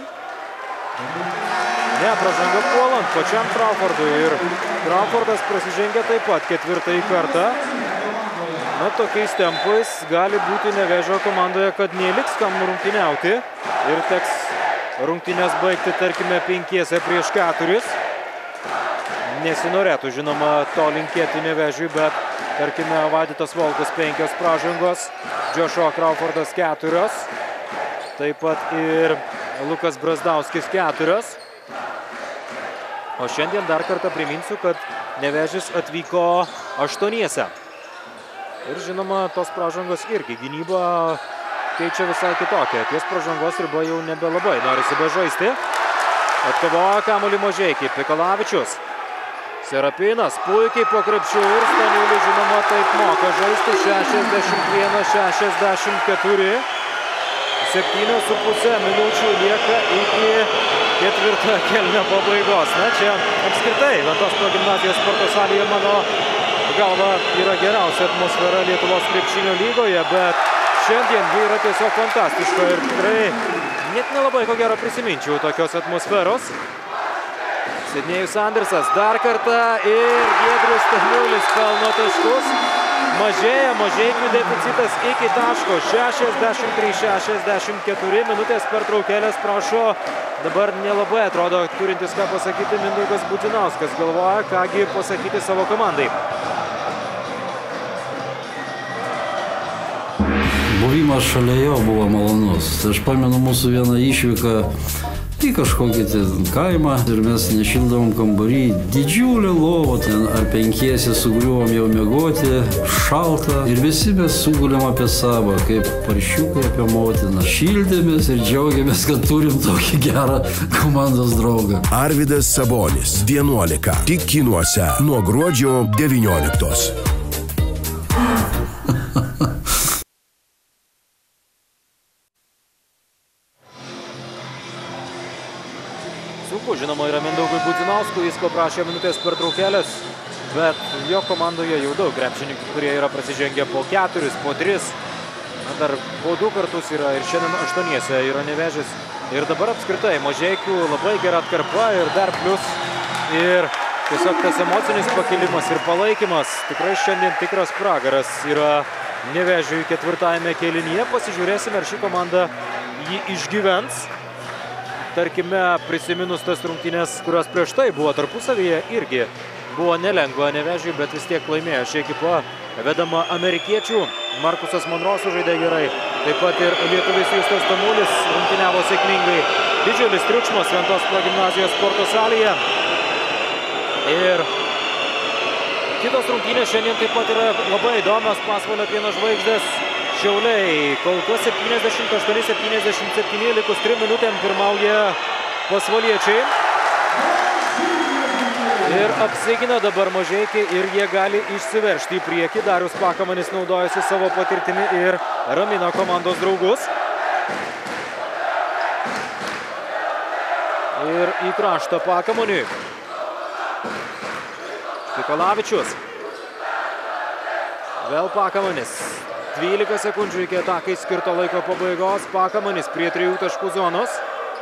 Ne, pražanga puolant pačiam Crawfordui. Ir Crawfordas prasižengia taip pat 4 kartą. Na, tokiais tempais gali būti Nevėžio komandoje, kad neliks kam rungtyniauti. Ir teks rungtynės baigti, tarkime, 5 prieš 4. Nesinorėtų, žinoma, to linkėti Nevėžiui, bet, tarkime, Vaidotas Volkus 5 pražangos, Joshua Crawfordas 4, taip pat ir Lukas Brazdauskis 4. O šiandien dar kartą priminsiu, kad Nevėžis atvyko 8. Ir, žinoma, tos pražangos irgi gynyba keičia visai kitokią. Ties pražangos riba jau nebelabai norisi bežaisti. Atkovoja kamuolį Mažeikiai, Pikalavičius. Serapinas puikiai po krepšių ir Staniulis, žinoma, taip moka žaisti. 61-64. 7,5 minučių lieka iki 4 kėlinio pabaigos. Na, čia apskritai Ventos progimnazijos sporto salėje, mano galva, yra geriausia atmosfera Lietuvos krepšinio lygoje, bet šiandien ji yra tiesiog fantastiška ir tikrai net nelabai ko gero prisiminčiau tokios atmosferos. Sidnėjus Sandersas dar kartą ir Giedrius Staniulis pelno taškus. mažėja, Mažeikių deficitas iki taško 63-64, minutės pertraukėlės prašo. Dabar nelabai atrodo turintis ką pasakyti Mindaugas Budzinauskas, galvoja, kągi pasakyti savo komandai. Buvimas šalia jo buvo malonus. Aš pamenu mūsų vieną išvyką į kažkokį kaimą ir mes nešildavom kambarį, didžiulę lovą, ten ar penkiesi sugriuvom jau miegoti, šalta ir visi mes sugulėm apie savo, kaip paršiukai apie motiną. Šildėmės ir džiaugiamės, kad turim tokį gerą komandos draugą. Arvydas Sabonis, 11, tik kinuose nuo gruodžio 19. Sunku, žinoma, yra Mindaugui Budzinauskui, jis paprašė minutės pertraukėlės, bet jo komandoje jau daug krepšininkų, kurie yra prasižengę po 4, po 3, dar po 2 kartus yra ir šiandien 8 yra Nevėžis. Ir dabar apskritai Mažeikių labai gera atkarpa ir dar plius ir tiesiog tas emocinis pakilimas ir palaikymas. Tikrai šiandien tikras pragaras yra Nevėžiui 4-ame kėlinyje. Pasižiūrėsime, ar ši komanda jį išgyvens. Tarkime, prisiminus tas rungtynės, kurios prieš tai buvo tarpusavyje, irgi buvo nelengva Nevėžiui, bet vis tiek laimėjo ši ekipa, vedama amerikiečių. Markusas Monro sužaidė gerai, taip pat ir lietuvis Justas Tamulis rungtyniavo sėkmingai. Didžiulis triukšmas Ventos progimnazijos sporto salėje. Ir kitos rungtynės šiandien taip pat yra labai įdomios. Pasvalio Pieno Žvaigždės Šiauliai kol kas 78-77, likus 3 minutėm pirmauja pasvaliečiai. Ir apsigina dabar Mažeikiai ir jie gali išsiveržti į priekį. Darius Pakamanis naudojasi savo patirtimi ir ramina komandos draugus. Ir į kraštą Pakamoniui. Pikalavičius. Vėl Pakamanis. 12 sekundžių iki atakai skirto laiko pabaigos. Pakamanis prie 3 taškų zonos.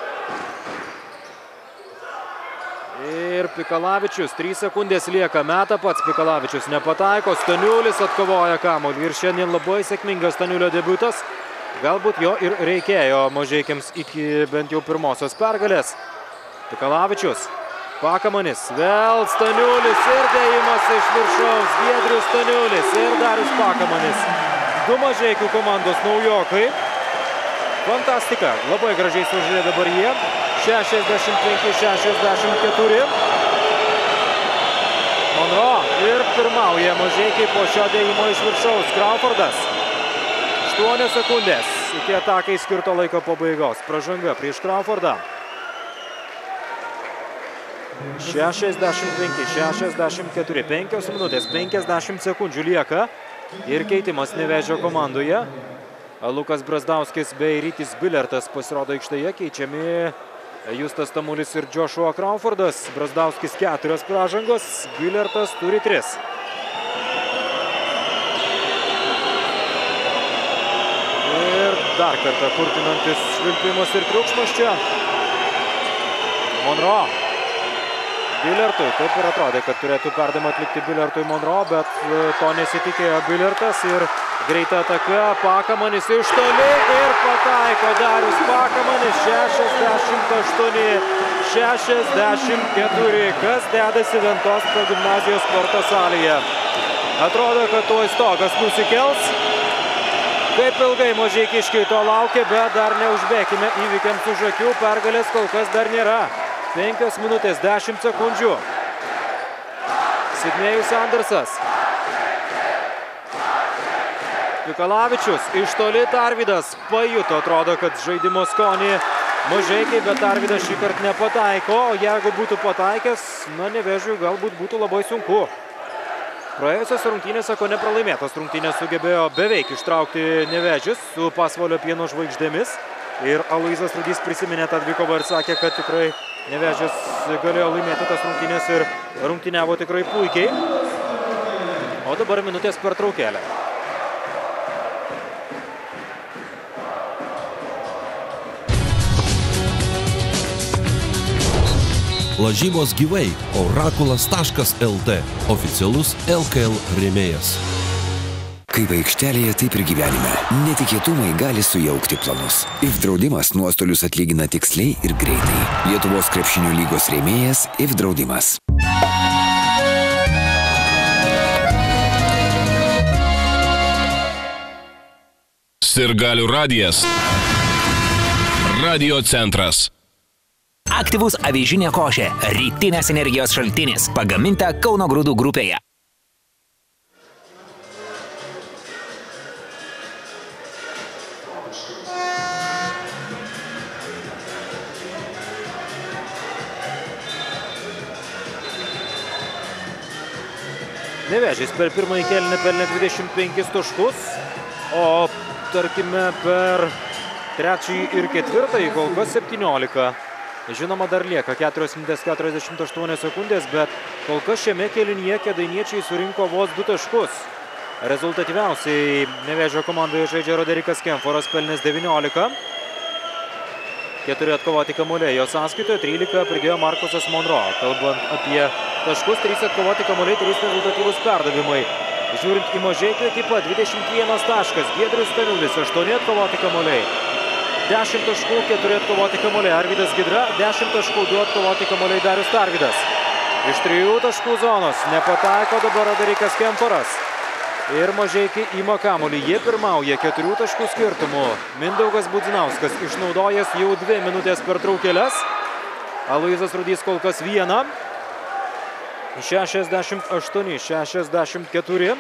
Ir Pikalavičius, 3 sekundės lieka, meta pats Pikalavičius, nepataiko, Staniulis atkovoja kamuolį ir šiandien labai sėkmingas Staniulio debiutas. Galbūt jo ir reikėjo Mažeikiams iki bent jau pirmosios pergalės. Pikalavičius, Pakamanis, vėl Staniulis ir dėjimas iš viršaus, Giedrius Staniulis ir Darius Pakamanis. 2 Mažeikių komandos naujokai. Fantastika, labai gražiai sužaidė dabar jie. 65-64. Monro ir pirmauja Mažeikiai po šio dėjimo iš viršaus. Crawfordas. 8 sekundės iki atakai skirto laiko pabaigos. Pražanga prieš Crawfordą. 65-64. 5 minutės, 50 sekundžių lieka. Ir keitimas Nevėžio komandoje. Lukas Brazdauskis bei Rytis Bilertas pasirodo aikštėje, keičiami Justas Tamulis ir Joshua Crawfordas. Brazdauskis 4 pražangos, Bilertas turi 3. Ir dar kartą kurtinantis švilpimas ir triukšmas čia. Monro. Bilertui, taip ir atrodė, kad turėtų perdavimą atlikti Bilertui Monro, bet to nesitikėjo Bilertas ir greita ataka, Pakamanis iš toli ir pataiko Darius Pakamanis, 68-64, kas dedasi Ventos progimnazijos sporto salėje. Atrodo, kad tuoj stogas nusikels, kaip ilgai Mažeikiškiai to laukia, bet dar neužbėkime įvykiams už akių, pergalės kol kas dar nėra. 5 minutės, 10 sekundžių. Sidnėjus Andersas. Pikalavičius, iš toli Tarvydas pajuto, atrodo, kad žaidimo skonį Mažeikiai, bet Tarvydas šį kartą nepataiko, o jeigu būtų pataikęs, na Nevėžiui galbūt būtų labai sunku. Praėjusios rungtynėse, ko nepralaimėtos rungtynės sugebėjo beveik ištraukti Nevėžis su Pasvalio Pieno Žvaigždėmis. Ir Aloyzas Rudys prisiminė tą dvikovą ir sakė, kad tikrai Nevėžis galėjo laimėti tas rungtynės ir rungtyniavo tikrai puikiai. O dabar minutės pertraukėlė. Lažybos gyvai. Orakulas.lt. Oficialus LKL rėmėjas. Kaip aikštelėje, taip ir gyvenime. Netikėtumai gali sujaukti planus. IF draudimas nuostolius atlygina tiksliai ir greitai. Lietuvos krepšinio lygos rėmėjas IF draudimas. Sirgalių radijas. Radio centras. Aktyvus avižinė košė – rytinės energijos šaltinis, pagaminta Kauno Grūdų grupėje. Nevėžys per pirmąjį kėlinį pelnė 25 taškus, o tarkime per trečiąjį ir ketvirtąjį kol kas 17. Žinoma, dar lieka 4 minutės 48 sekundės, bet kol kas šiame kėlinyje kėdainiečiai surinko vos 2 taškus. Rezultatyviausiai Nevėžio komandoje žaidžia Roderikas Kemforas, pelnęs 19. 4 atkovoti kamuoliai, jo sąskaitoje 13 pridėjo Markusas Monro. Kalbant apie taškus, 3 atkovoti kamuoliai, 3 rezultatyvūs perdavimai. Žiūrint į Mažeikių ekipą, 21 taškas, Giedrius Staniulis, 8 atkovoti kamuoliai. 10 taškų, 4 atkovoti kamuoliai Arvydas Gidra, 10 taškų, 2 atkovoti kamuoliai Darius Tarvydas. Iš 3 taškų zonos nepataiko dabar Roderikas Kemforas. Ir Mažeikiai ima kamuolį, jie pirmauja 4 taškų skirtumu. Mindaugas Budzinauskas išnaudojęs jau 2 minutės pertraukėles. Aloyzas Rudys kol kas 1. 68-64.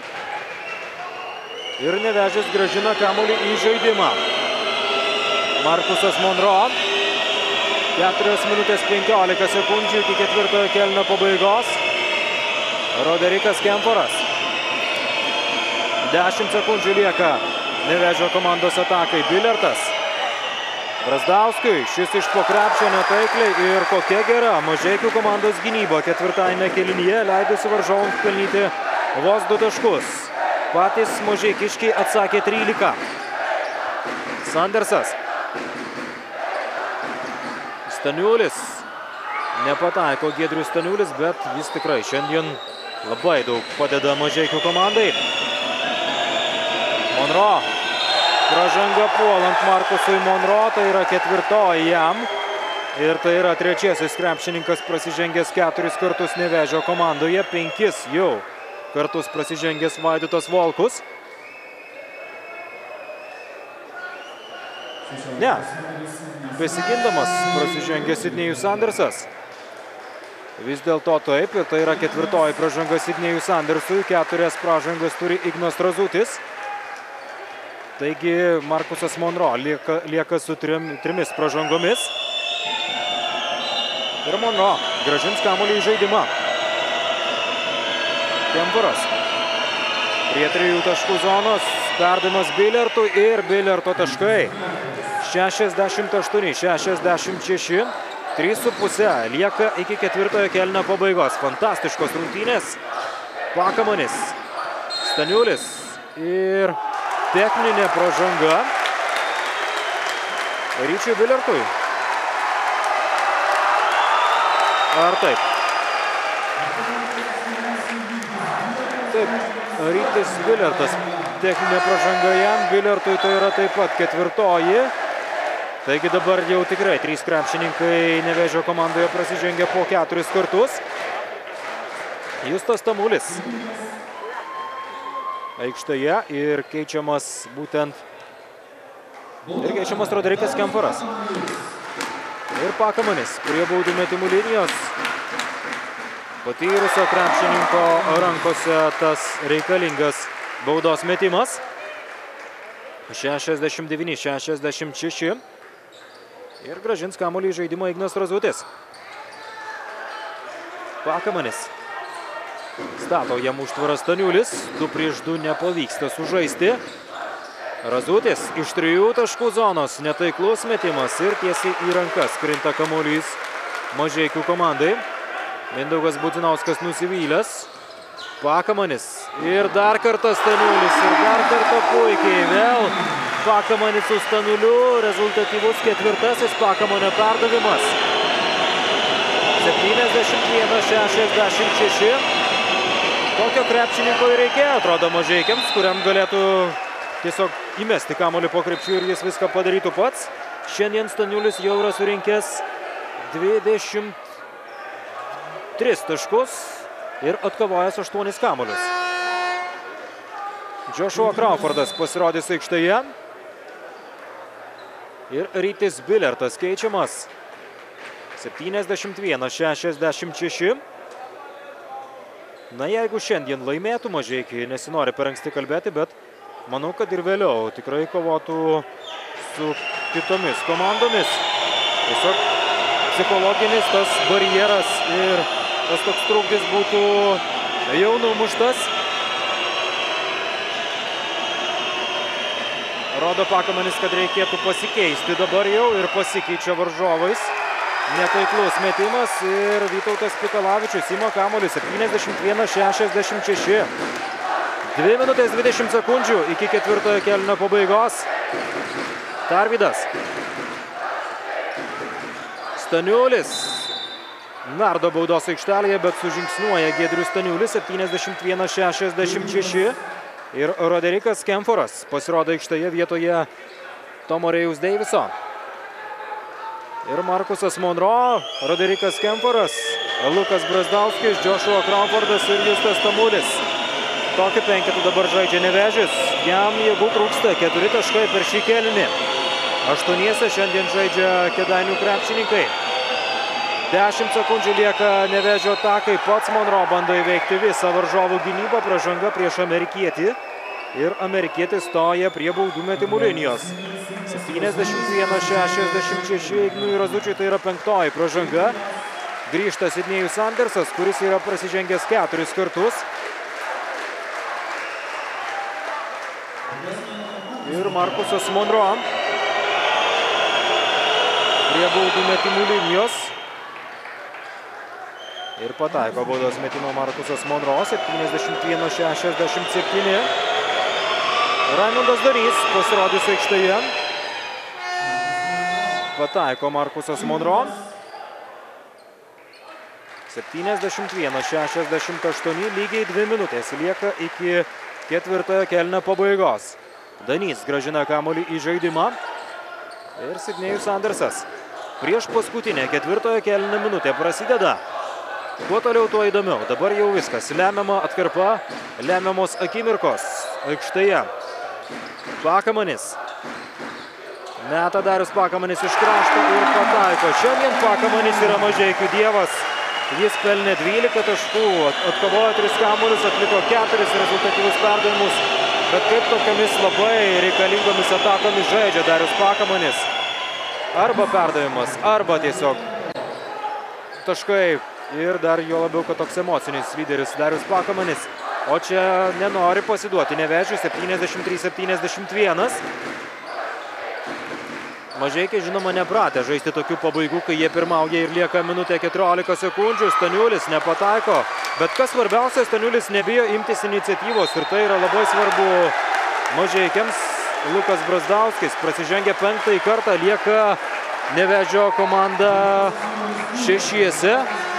Ir Nevėžis grąžina kamuolį į žaidimą. Markusas Monro. 4 minutės 15 sekundžių iki ketvirtojo kėlinio pabaigos. Roderikas Kemforas. 10 sekundžių lieka Nevėžio komandos atakai. Bilertas. Brazdauskui, šis iš po krepšio netaikliai ir kokia gera Mažeikių komandos gynyba ketvirtajame kėlinyje, leidusi varžovams pelnyti vos 2 taškus. Patys mažeikiškiai atsakė 13. Sandersas. Staniulis. Nepataiko Giedrius Staniulis, bet jis tikrai šiandien labai daug padeda Mažeikių komandai. Monro. Pražanga puolant Markusui Monro, tai yra 4 jam. Ir tai yra 3 krepšininkas prasižengęs 4 kartus Nevėžio komandoje, 5 jau kartus prasižengęs Vaidotas Volkus. Ne, besigindamas prasižengęs Sidnėjus Sandersas. Vis dėlto taip, ir tai yra 4 pražanga Sidnėjus Sandersui, 4 pražangas turi Ignas Razutis. Taigi Markusas Monro lieka su 3 pražangomis. Ir Monro grąžins kamuolį į žaidimą. Kemforas. Prie 3 taškų zonos. Perdavimas Bilertui ir Bilerto taškai. 68-66. 3,5 lieka iki ketvirtojo kėlinio pabaigos. Fantastiškos rungtynės. Pakamanis. Staniulis. Ir techninė pražanga Ryčiui Bilertui. Ar taip? Taip, Rytis Bilertas. Techninė pražanga jam. Bilertui tai yra taip pat 4. Taigi dabar jau tikrai 3 krepšininkai Nevėžio komandoje prasižengia po 4 kartus. Justas Tamulis aikštėje ir keičiamas Roderikas Kemforas. Ir Pakamanis prie baudų metimų linijos. Patyrusio krepšininko rankose tas reikalingas baudos metimas. 69-66. Ir grąžins kamuolį į žaidimą Ignas Razutis. Pakamanis. Stato jam užtvarą Staniulis. 2 prieš 2 nepavyksta sužaisti. Razutis iš 3 taškų zonos. Netaiklus metimas ir tiesiai į rankas krinta kamuolys Mažeikių komandai. Mindaugas Budzinauskas nusivylęs. Pakamanis. Ir dar kartą Staniulis. Ir dar kartą puikiai. Vėl Pakamanis su Staniuliu. Rezultatyvus 4 Pakamanio perdavimas. 71-66. Tokio krepšininko ir reikėjo, atrodo, Mažeikiams, kuriam galėtų tiesiog įmesti kamuolį po krepšių ir jis viską padarytų pats. Šiandien Staniulis jau yra surinkęs 23 taškus ir atkovojęs 8 kamuolius. Joshua Crawfordas pasirodys aikštėje ir Rytis Bilertas keičiamas. 71-66. Na, jeigu šiandien laimėtų Mažeikiai, nesinori per anksti kalbėti, bet manau, kad ir vėliau tikrai kovotų su kitomis komandomis. Tiesiog psichologinis tas barjeras ir tas toks trukdis būtų jau numuštas. Rodo Pakamanis, kad reikėtų pasikeisti dabar jau ir pasikeičia varžovais. Netaiklus metimas ir Vytautas Pikalavičius ima kamuolį 71-66. 2 minutės 20 sekundžių iki ketvirtojo kėlinio pabaigos. Tarvydas. Staniulis. Nardo baudos aikštelėje, bet sužingsniuoja Giedrius Staniulis 71-66. Ir Roderikas Kemforas pasirodo aikštėje vietoje Tomo Rejaus Deiviso. Ir Markusas Monro, Roderikas Kemforas, Lukas Brazdauskis, Joshua Crawfordas ir Justas Tamulis. Tokį penketą dabar žaidžia Nevėžis. Jam jėgų trūksta, 4 taškai per šį kėlinį. 8 šiandien žaidžia Kėdainių krepšininkai. 10 sekundžių lieka Nevėžio atakai. Pats Monro bando įveikti visą varžovų gynybą. Pražanga prieš amerikietį. Ir amerikietis stoja prie baudų metimų linijos. 71-66 Ignui Razučiui, tai yra 5-oji pražanga. Grįžta Sidnėjus Andersas, kuris yra prasižengęs 4 kartus. Ir Markusas Monro prie baudų metimų linijos. Ir pataiko baudos metimo Markusas Monro, 71-67. Raimundas Darys pasirodys aikštėje. Pataiko Markusas Monro. 71-68, lygiai 2 minutės lieka iki ketvirtojo kėlinio pabaigos. Danys grąžina kamuolį į žaidimą. Ir Sidnėjus Andersas. Prieš paskutinę ketvirtojo kėlinio minutę prasideda. Kuo toliau, tuo įdomiau. Dabar jau viskas. Lemiama atkarpa, lemiamos akimirkos aikštėje. Pakamanis. Meta Darius Pakamanis iš krašto ir pataiko. Šiandien Pakamanis yra Mažeikių dievas. Jis pelnė 12 taškų, atkovojo 3 kamuolius, atliko 4 rezultatyvius perdavimus. Bet kaip tokiamis labai reikalingomis atakomis žaidžia Darius Pakamanis. Arba perdavimas, arba tiesiog taškai. Ir dar jo labiau, kad toks emocinis lyderis Darius Pakamanis. O čia nenori pasiduoti Nevėžiui, 73-71. Mažeikiai, žinoma, nepratę žaisti tokių pabaigų, kai jie pirmauja ir lieka minutė 14 sekundžių. Staniulis nepataiko. Bet kas svarbiausia, Staniulis nebijo imtis iniciatyvos ir tai yra labai svarbu Mažeikiams. Lukas Brazdauskis prasižengia 5 kartą, lieka Nevėžio komanda 6.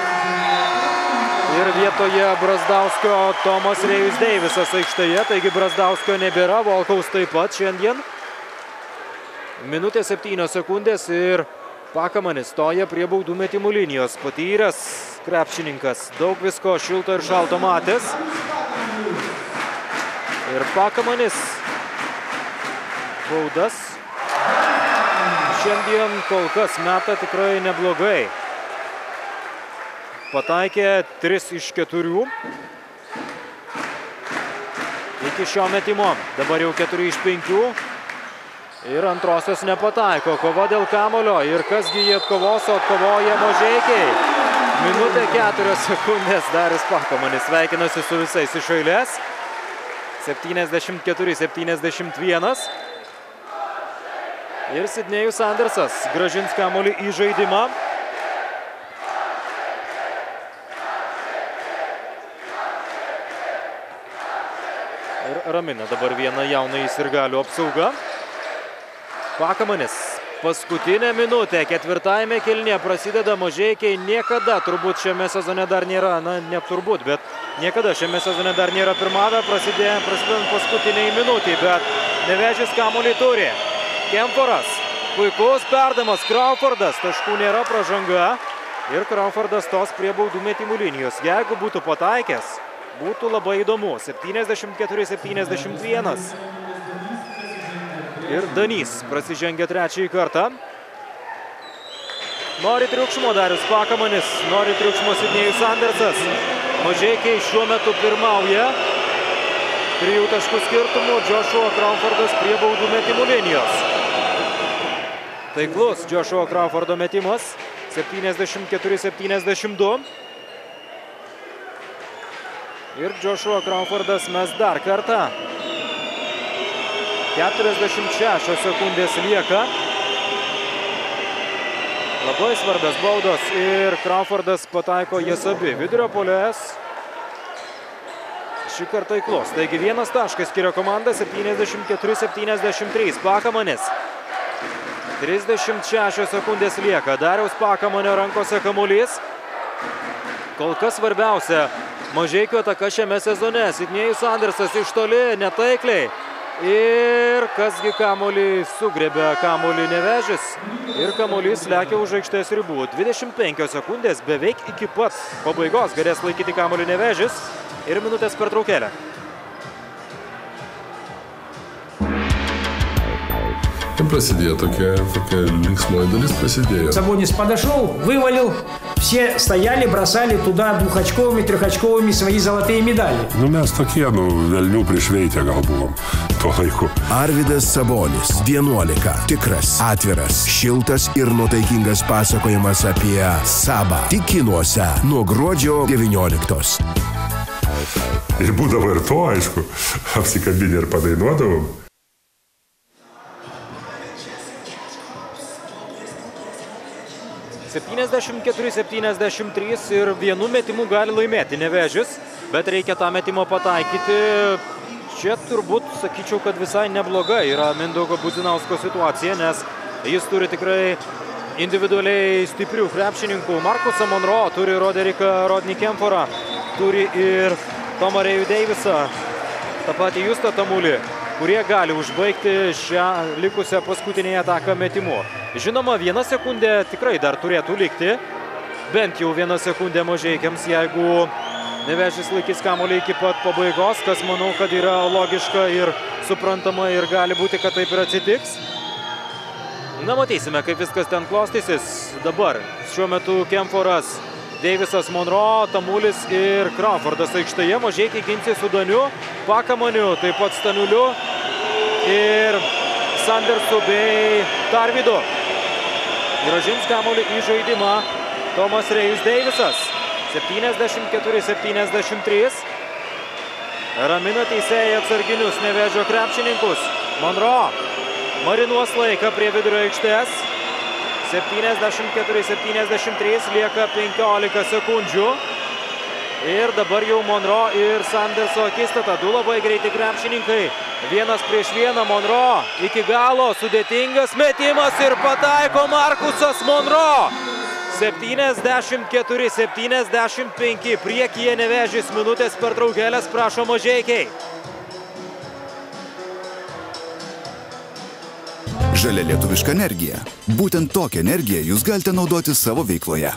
Ir vietoje Brazdauskio Tomas Rejus Deivisas aikštėje, taigi Brazdauskio nebėra, Volkaus taip pat šiandien. Minutė 7 sekundės ir Pakamanis stoja prie baudų metimų linijos. Patyręs krepšininkas, daug visko šilto ir šalto matęs. Ir Pakamanis baudas šiandien kol kas meta tikrai neblogai. Pataikė 3 iš 4 iki šio metimo. Dabar jau 4 iš 5. Ir antrosios nepataiko. Kova dėl kamulio. Ir kasgi jie atkovos, o atkovoja Mažeikiai. Minutė 4 sekundės Darius Pakamanis sveikinasi su visais iš eilės. 74-71. Ir Sidnėjus Andersas grąžins kamuolį į žaidimą. Ir ramina dabar vieną jaunąjį sirgalių apsaugą. Pakamanis paskutinė minutė. Ketvirtajame kėlinyje prasideda Mažeikiai. Niekada turbūt šiame sezone dar nėra, ne turbūt, bet niekada šiame sezone dar nėra pirmavę, prasidedant paskutiniai minutį, bet Nevėžis kamuolį turi. Kemforas, puikus perdamas, Crawfordas, taškų nėra, pražanga. Ir Crawfordas tos prie baudų metimų linijos. Jeigu būtų pataikęs, būtų labai įdomu. 74-71. Ir Danys prasižengia trečiąjį kartą. Nori triukšmo Darius Pakamanis, nori triukšmo Sidnėjus Andersas. Mažeikiai šiuo metu pirmauja. 3 taškų skirtumų, Joshua Crawfordas prie baudų metimų linijos. Taiklus Joshua Crawfordo metimas. 74-72. Ir Joshua Crawfordas mes dar kartą. 46 sekundės lieka. Labai svarbios baudos ir Crawfordas pataiko jas abi. Vidurio puolėjas šį kartą taiklus. Taigi 1 taškas skiria komanda, 74-73. Pakamanis. 36 sekundės lieka. Dariaus Pakamanio rankose kamuolys. Kol kas svarbiausia Mažeikių ataka šiame sezone. Sidnėjus Andersas iš toli, netaikliai. Ir kasgi kamuolį sugrebė, kamuolį Nevėžis. Ir kamuolys lekia už aikštės ribų. 25 sekundės, beveik iki pat pabaigos galės laikyti kamuolį Nevėžis. Ir minutės pertraukėlė. Prasidėjo tokia linksmoji dalis prasidėjo. Сабонис подошел, вывалил, все стояли, бросали туда двухочковыми, трехочковыми свои золотые медали. Mes tokie, velnių prišveitę gal buvom tuo laiku. Arvydas Sabonis, 11. Tikras, atviras, šiltas ir nuotaikingas pasakojimas apie Sabą. Tik kinuose nuo gruodžio 19. Ir būdavo ir to, aišku, apsikabinę ir padainuodavom. 74-73 ir vienu metimu gali laimėti Nevėžis, bet reikia tą metimą pataikyti. Čia turbūt sakyčiau, kad visai nebloga yra Mindaugo Budzinausko situacija, nes jis turi tikrai individualiai stiprių krepšininkų. Markusą Monroe turi Rodney Kemforą, turi ir Tomą Rėjų Deivisą, tą patį Justą Tamulį, kurie gali užbaigti šią likusią paskutinėje ataką metimu. Žinoma, 1 sekundė tikrai dar turėtų likti, bent jau 1 sekundė Mažeikiams, jeigu Nevėžis laikys kamuolį iki pat pabaigos, kas manau, kad yra logiška ir suprantama ir gali būti, kad taip ir atsitiks. Na, matysime, kaip viskas ten klostysis. Dabar šiuo metu Kemforas, Deivisas, Monroe, Tamulis ir Crawfordas aikštėje. Mažeikiai ginsi su Daniu, Pakamaniu, taip pat Staniuliu ir Sandersu bei Tarvydu. Grąžins kamuolį į žaidimą Tomas Rėjus Deivisas. 74-73. Ramina teisėjai atsarginius Nevėžio krepšininkus. Monroe marinuos laiką prie vidurio aikštės. 74-73, lieka 15 sekundžių. Ir dabar jau Monroe ir Sanderso akistata. Du labai greiti krepšininkai. 1 prieš 1 Monroe. Iki galo sudėtingas metimas ir pataiko Markusas Monroe. 74-75. Priekyje Nevėžis, minutės pertraukėlės prašo Mažeikiai. Žalia lietuviška energija. Būtent tokią energiją jūs galite naudoti savo veikloje.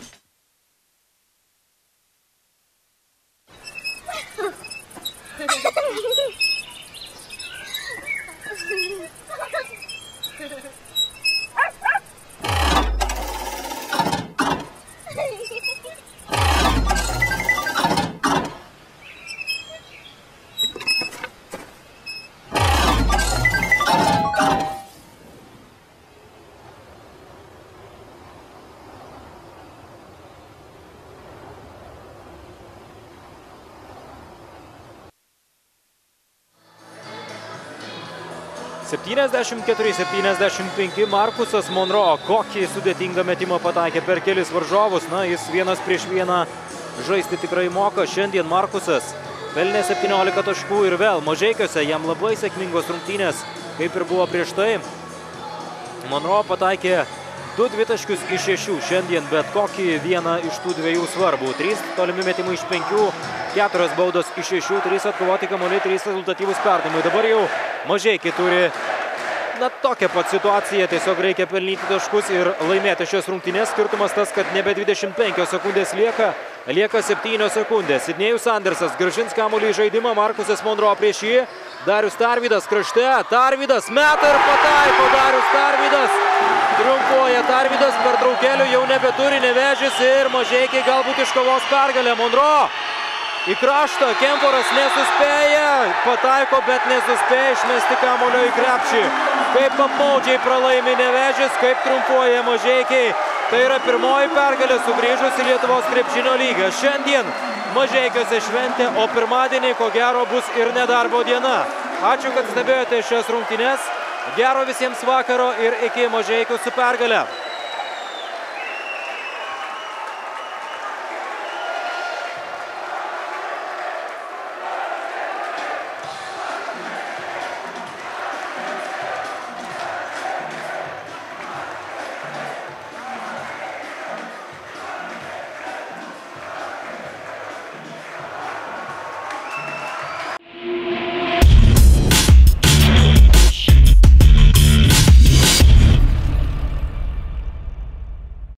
...74-75 Markusas Monroe. Kokį sudėtingą metimą pataikė per kelis varžovus. Na, jis 1 prieš 1 žaisti tikrai moka. Šiandien Markusas pelnė 17 taškų ir vėl Mažeikiuose jam labai sėkmingos rungtynės, kaip ir buvo prieš tai. Monro pataikė 2 dvitaškius iš 6 šiandien, bet kokį vieną iš tų dviejų svarbų. 3 tolimi metimai iš 5, 4 baudos iš 6, 3 atkovoti kamuoliai, 3 rezultatyvūs perdavimai. Dabar jau Mažeikiai turi tokią pat situaciją, tiesiog reikia pelnyti taškus ir laimėti šios rungtynės. Skirtumas tas, kad nebe 25 sekundės lieka 7 sekundės. Sidnėjus Andersas grąžins kamuolį į žaidimą, Markusas Monro prieš jį. Darius Tarvydas krašte, Tarvydas meta ir pataiko, Darius Tarvydas. Triumfuoja Tarvydas, per traukelių jau nebeturi Nevežis ir Mažeikiai galbūt iškovos pergalę. Monro į kraštą, Kemporas nesuspėja, pataiko, bet nesuspėja išmesti kamuolio į krepšį. Kaip apmaudžiai pralaimi Nevežis, kaip triumfuoja Mažeikiai. Tai yra pirmoji pergalė sugrįžus į Lietuvos krepšinio lygą. Šiandien Mažeikiuose šventė, o pirmadienį ko gero bus ir nedarbo diena. Ačiū, kad stebėjote šias rungtynes. Gero visiems vakaro ir iki Mažeikių su pergale.